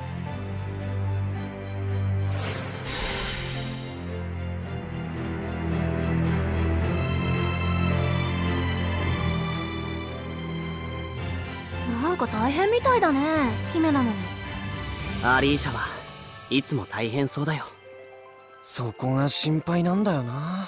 Speaker 4: なんか大変みたいだね、姫なのに。
Speaker 9: アリーシャはいつも大変そうだよ。
Speaker 12: そこが心配なんだよな。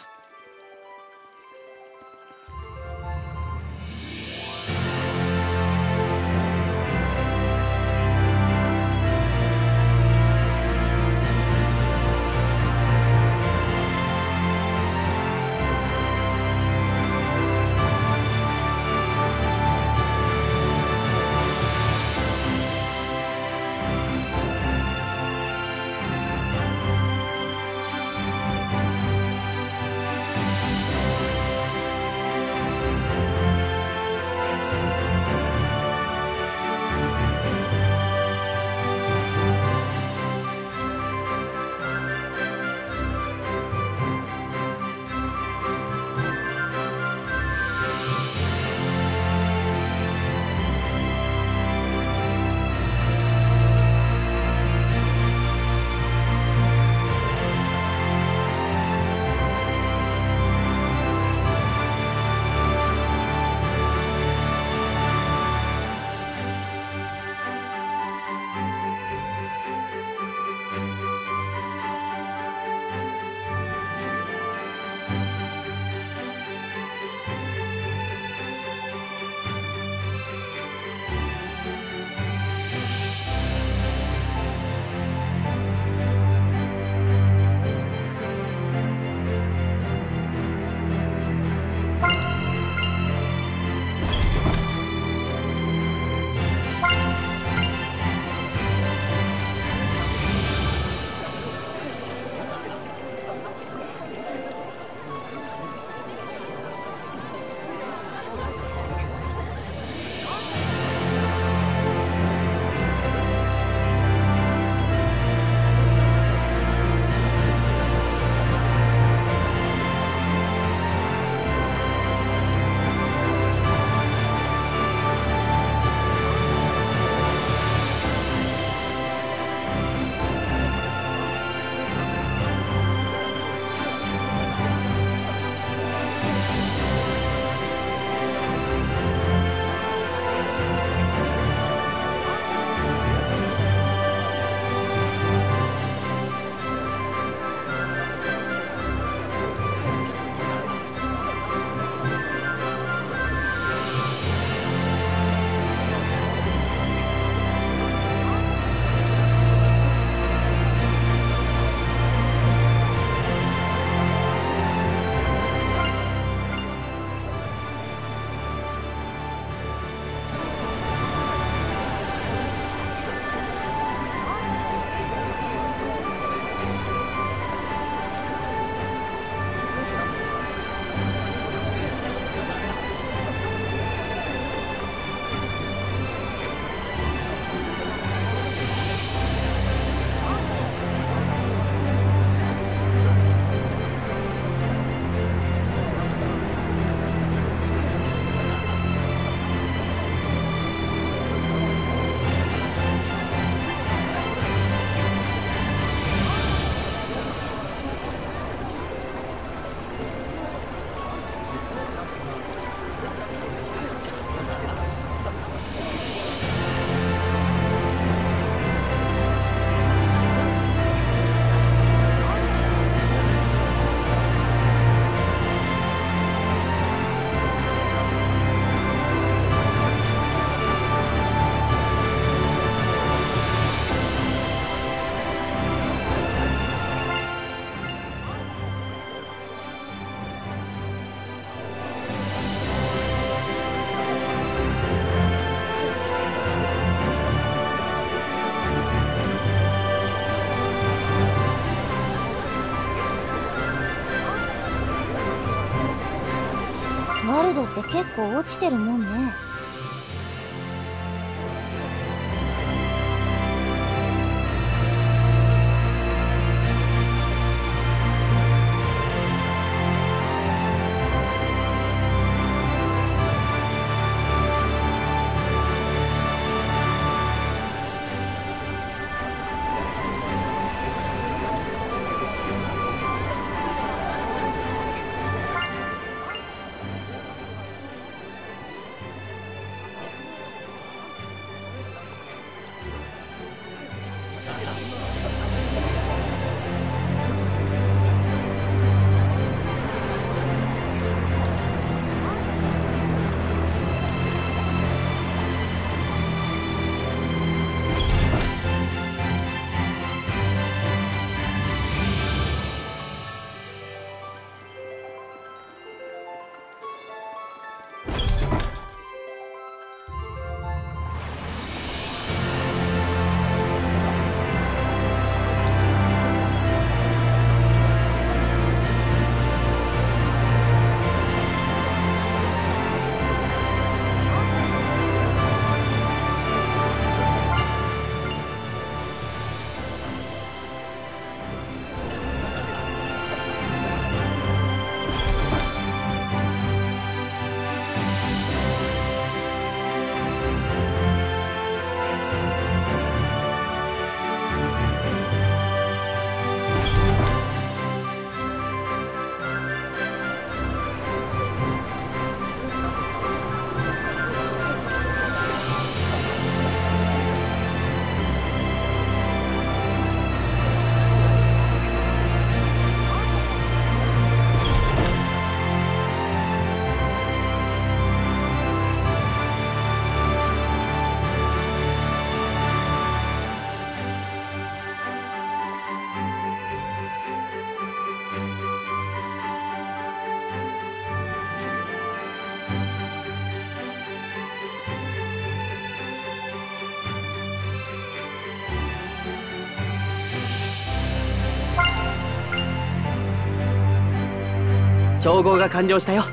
Speaker 2: ガルドって結構落ちてるもんね。
Speaker 9: 調合が完了したよ。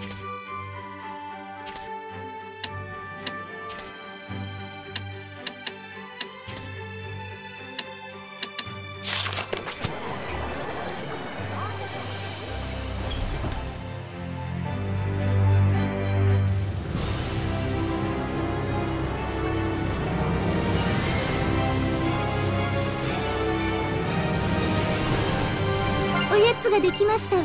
Speaker 5: おやつができましたわ。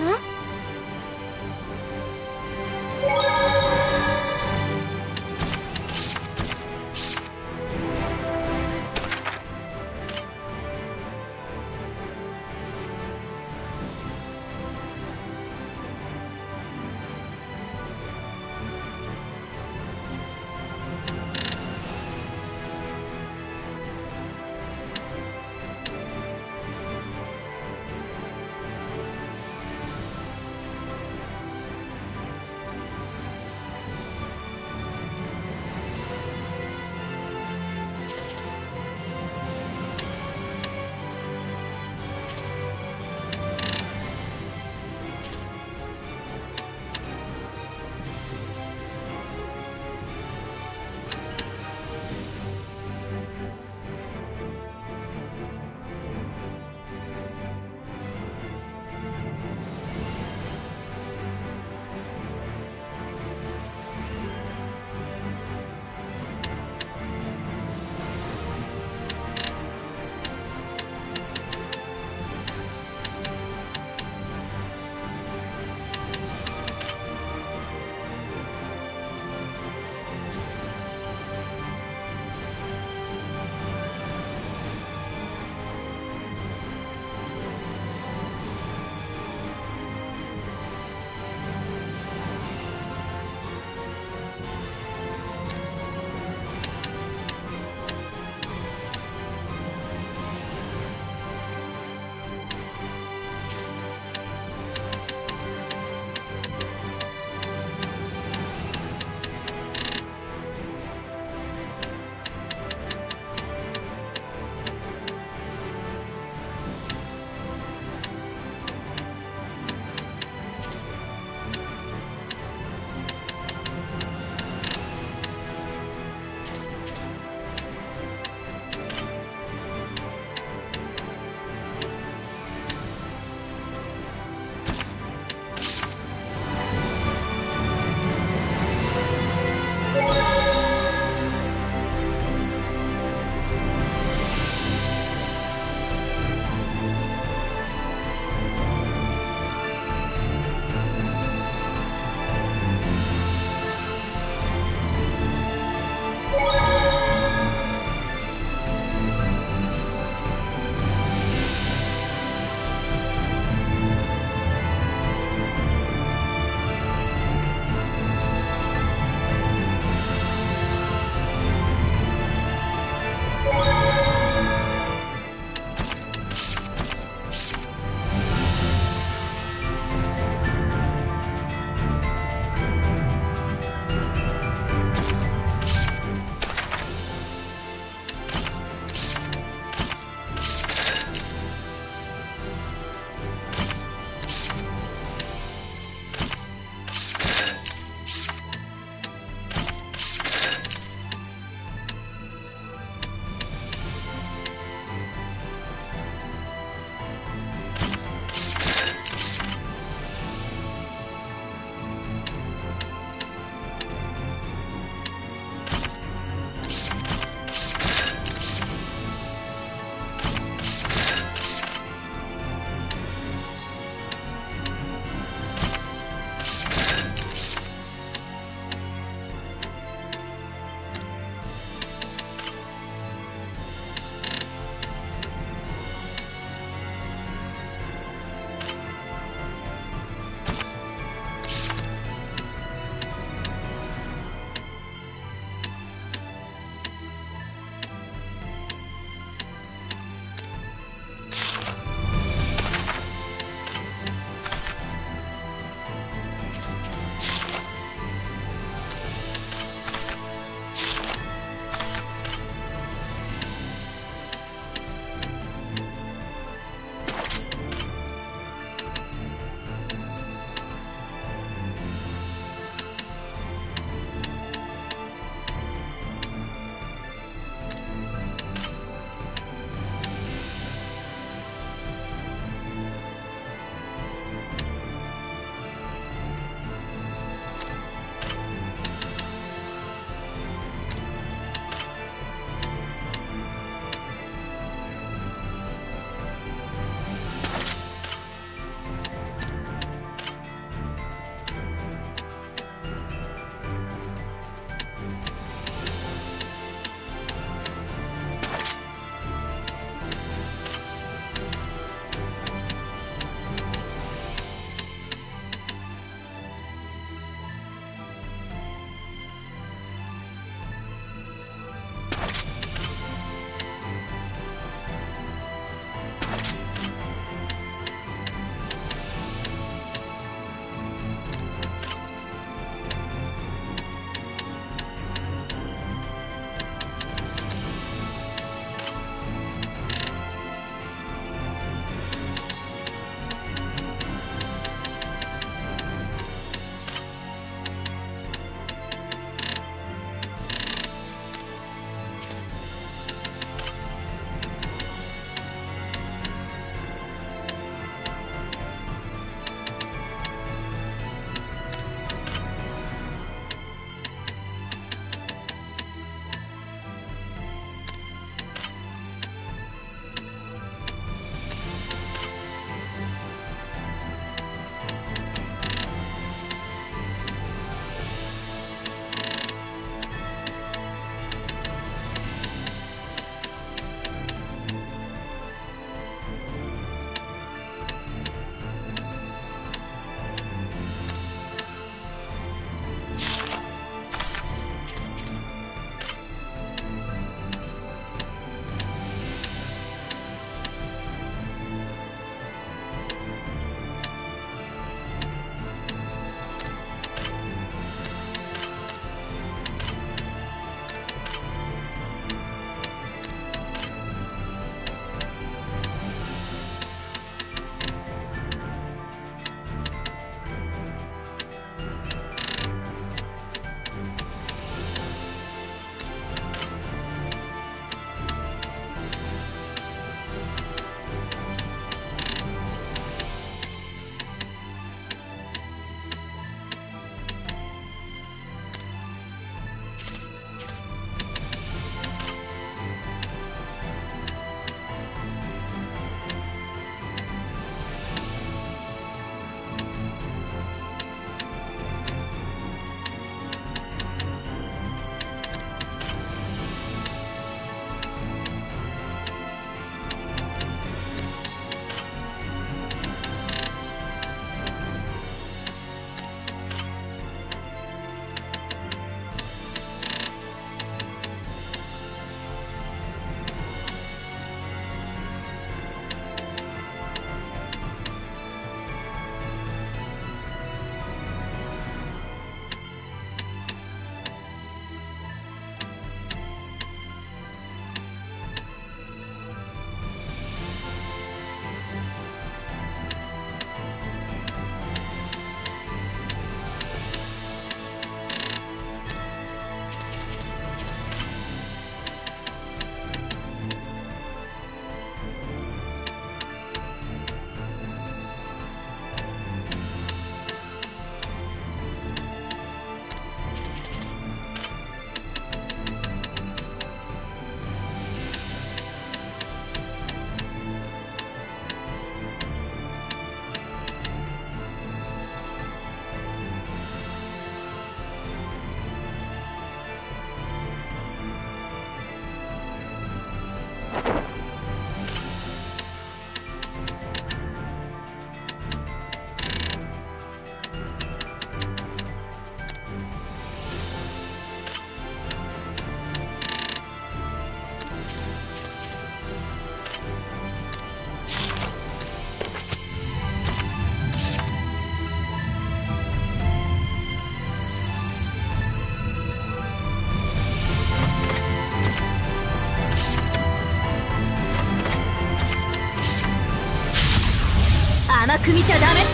Speaker 2: く見ちゃダメ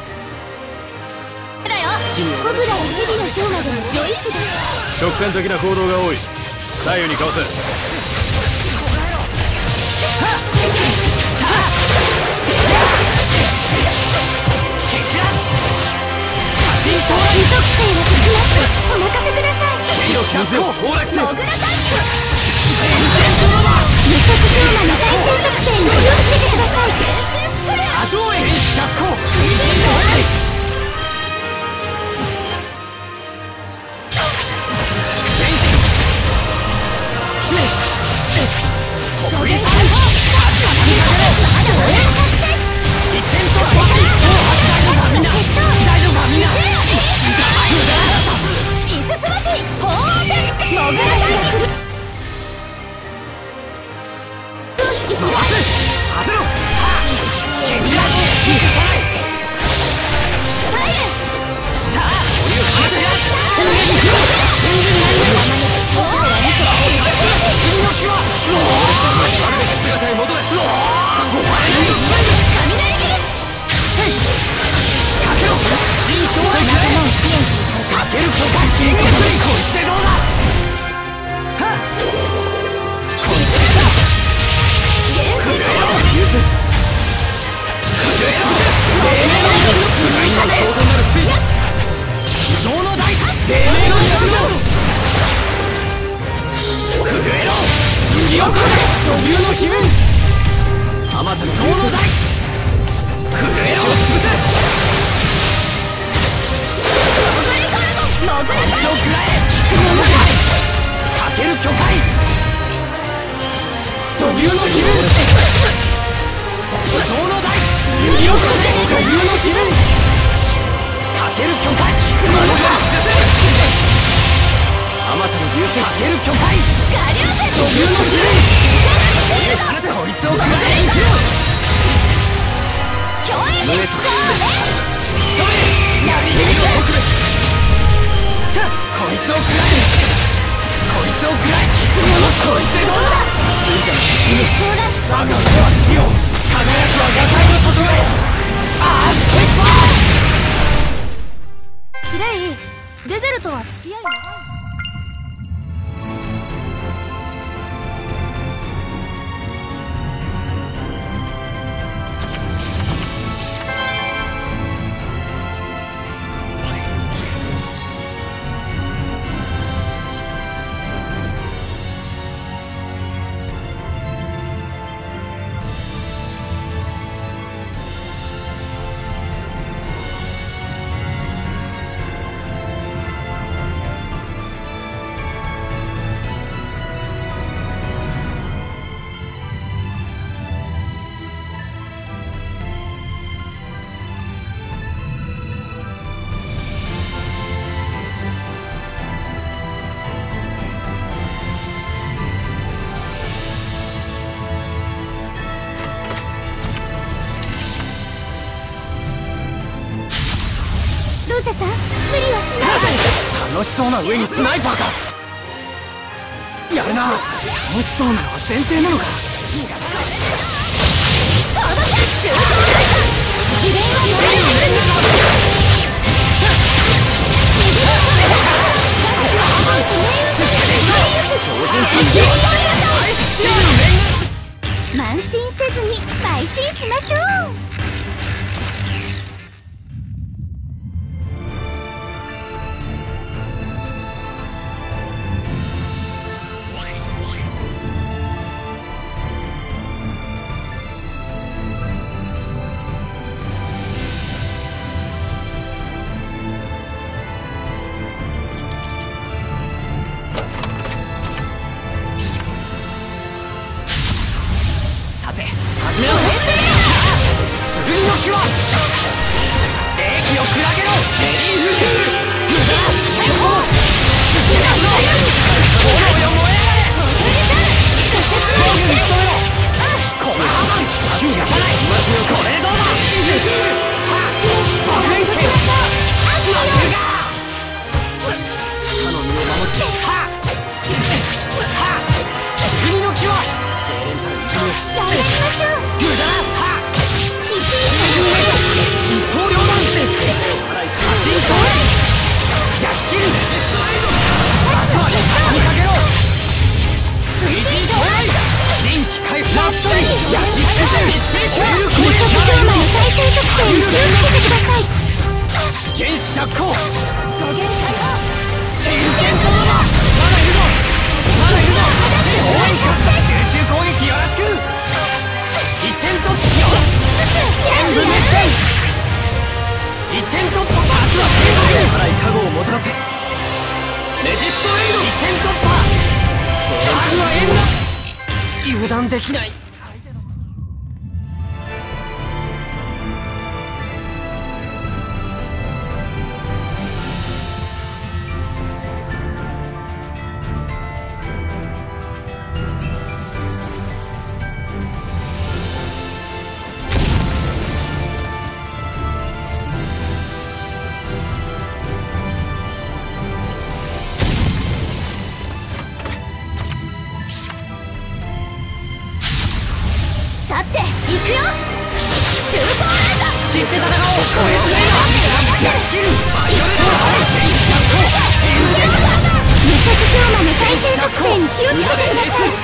Speaker 2: だよ。
Speaker 5: コブラやヘビの氷河でも女医師です。
Speaker 3: 直線的な行動が多い。左右にかわせ。
Speaker 5: 規則性がつきます。お任せください。
Speaker 1: モグラタイプ。
Speaker 5: 無速氷河の対戦属性に気をつけてください。
Speaker 1: 波状炎釈放。
Speaker 2: スレイ、デゼルとは付き合い長い。
Speaker 5: ロゼさん、無理はしないで。
Speaker 1: 楽しそうな上にスナイパーか。やるな。楽しそうなのは前提なのか。
Speaker 5: 慢心せずに邁進しましょう。
Speaker 1: 始めよう。
Speaker 12: 油断できない。
Speaker 4: さて行くよ、シューソーレーザー散って戦おう。これすごいな。逆切るバイオレットハイテンシャット無色氷魔の対戦属性に気をつけてください。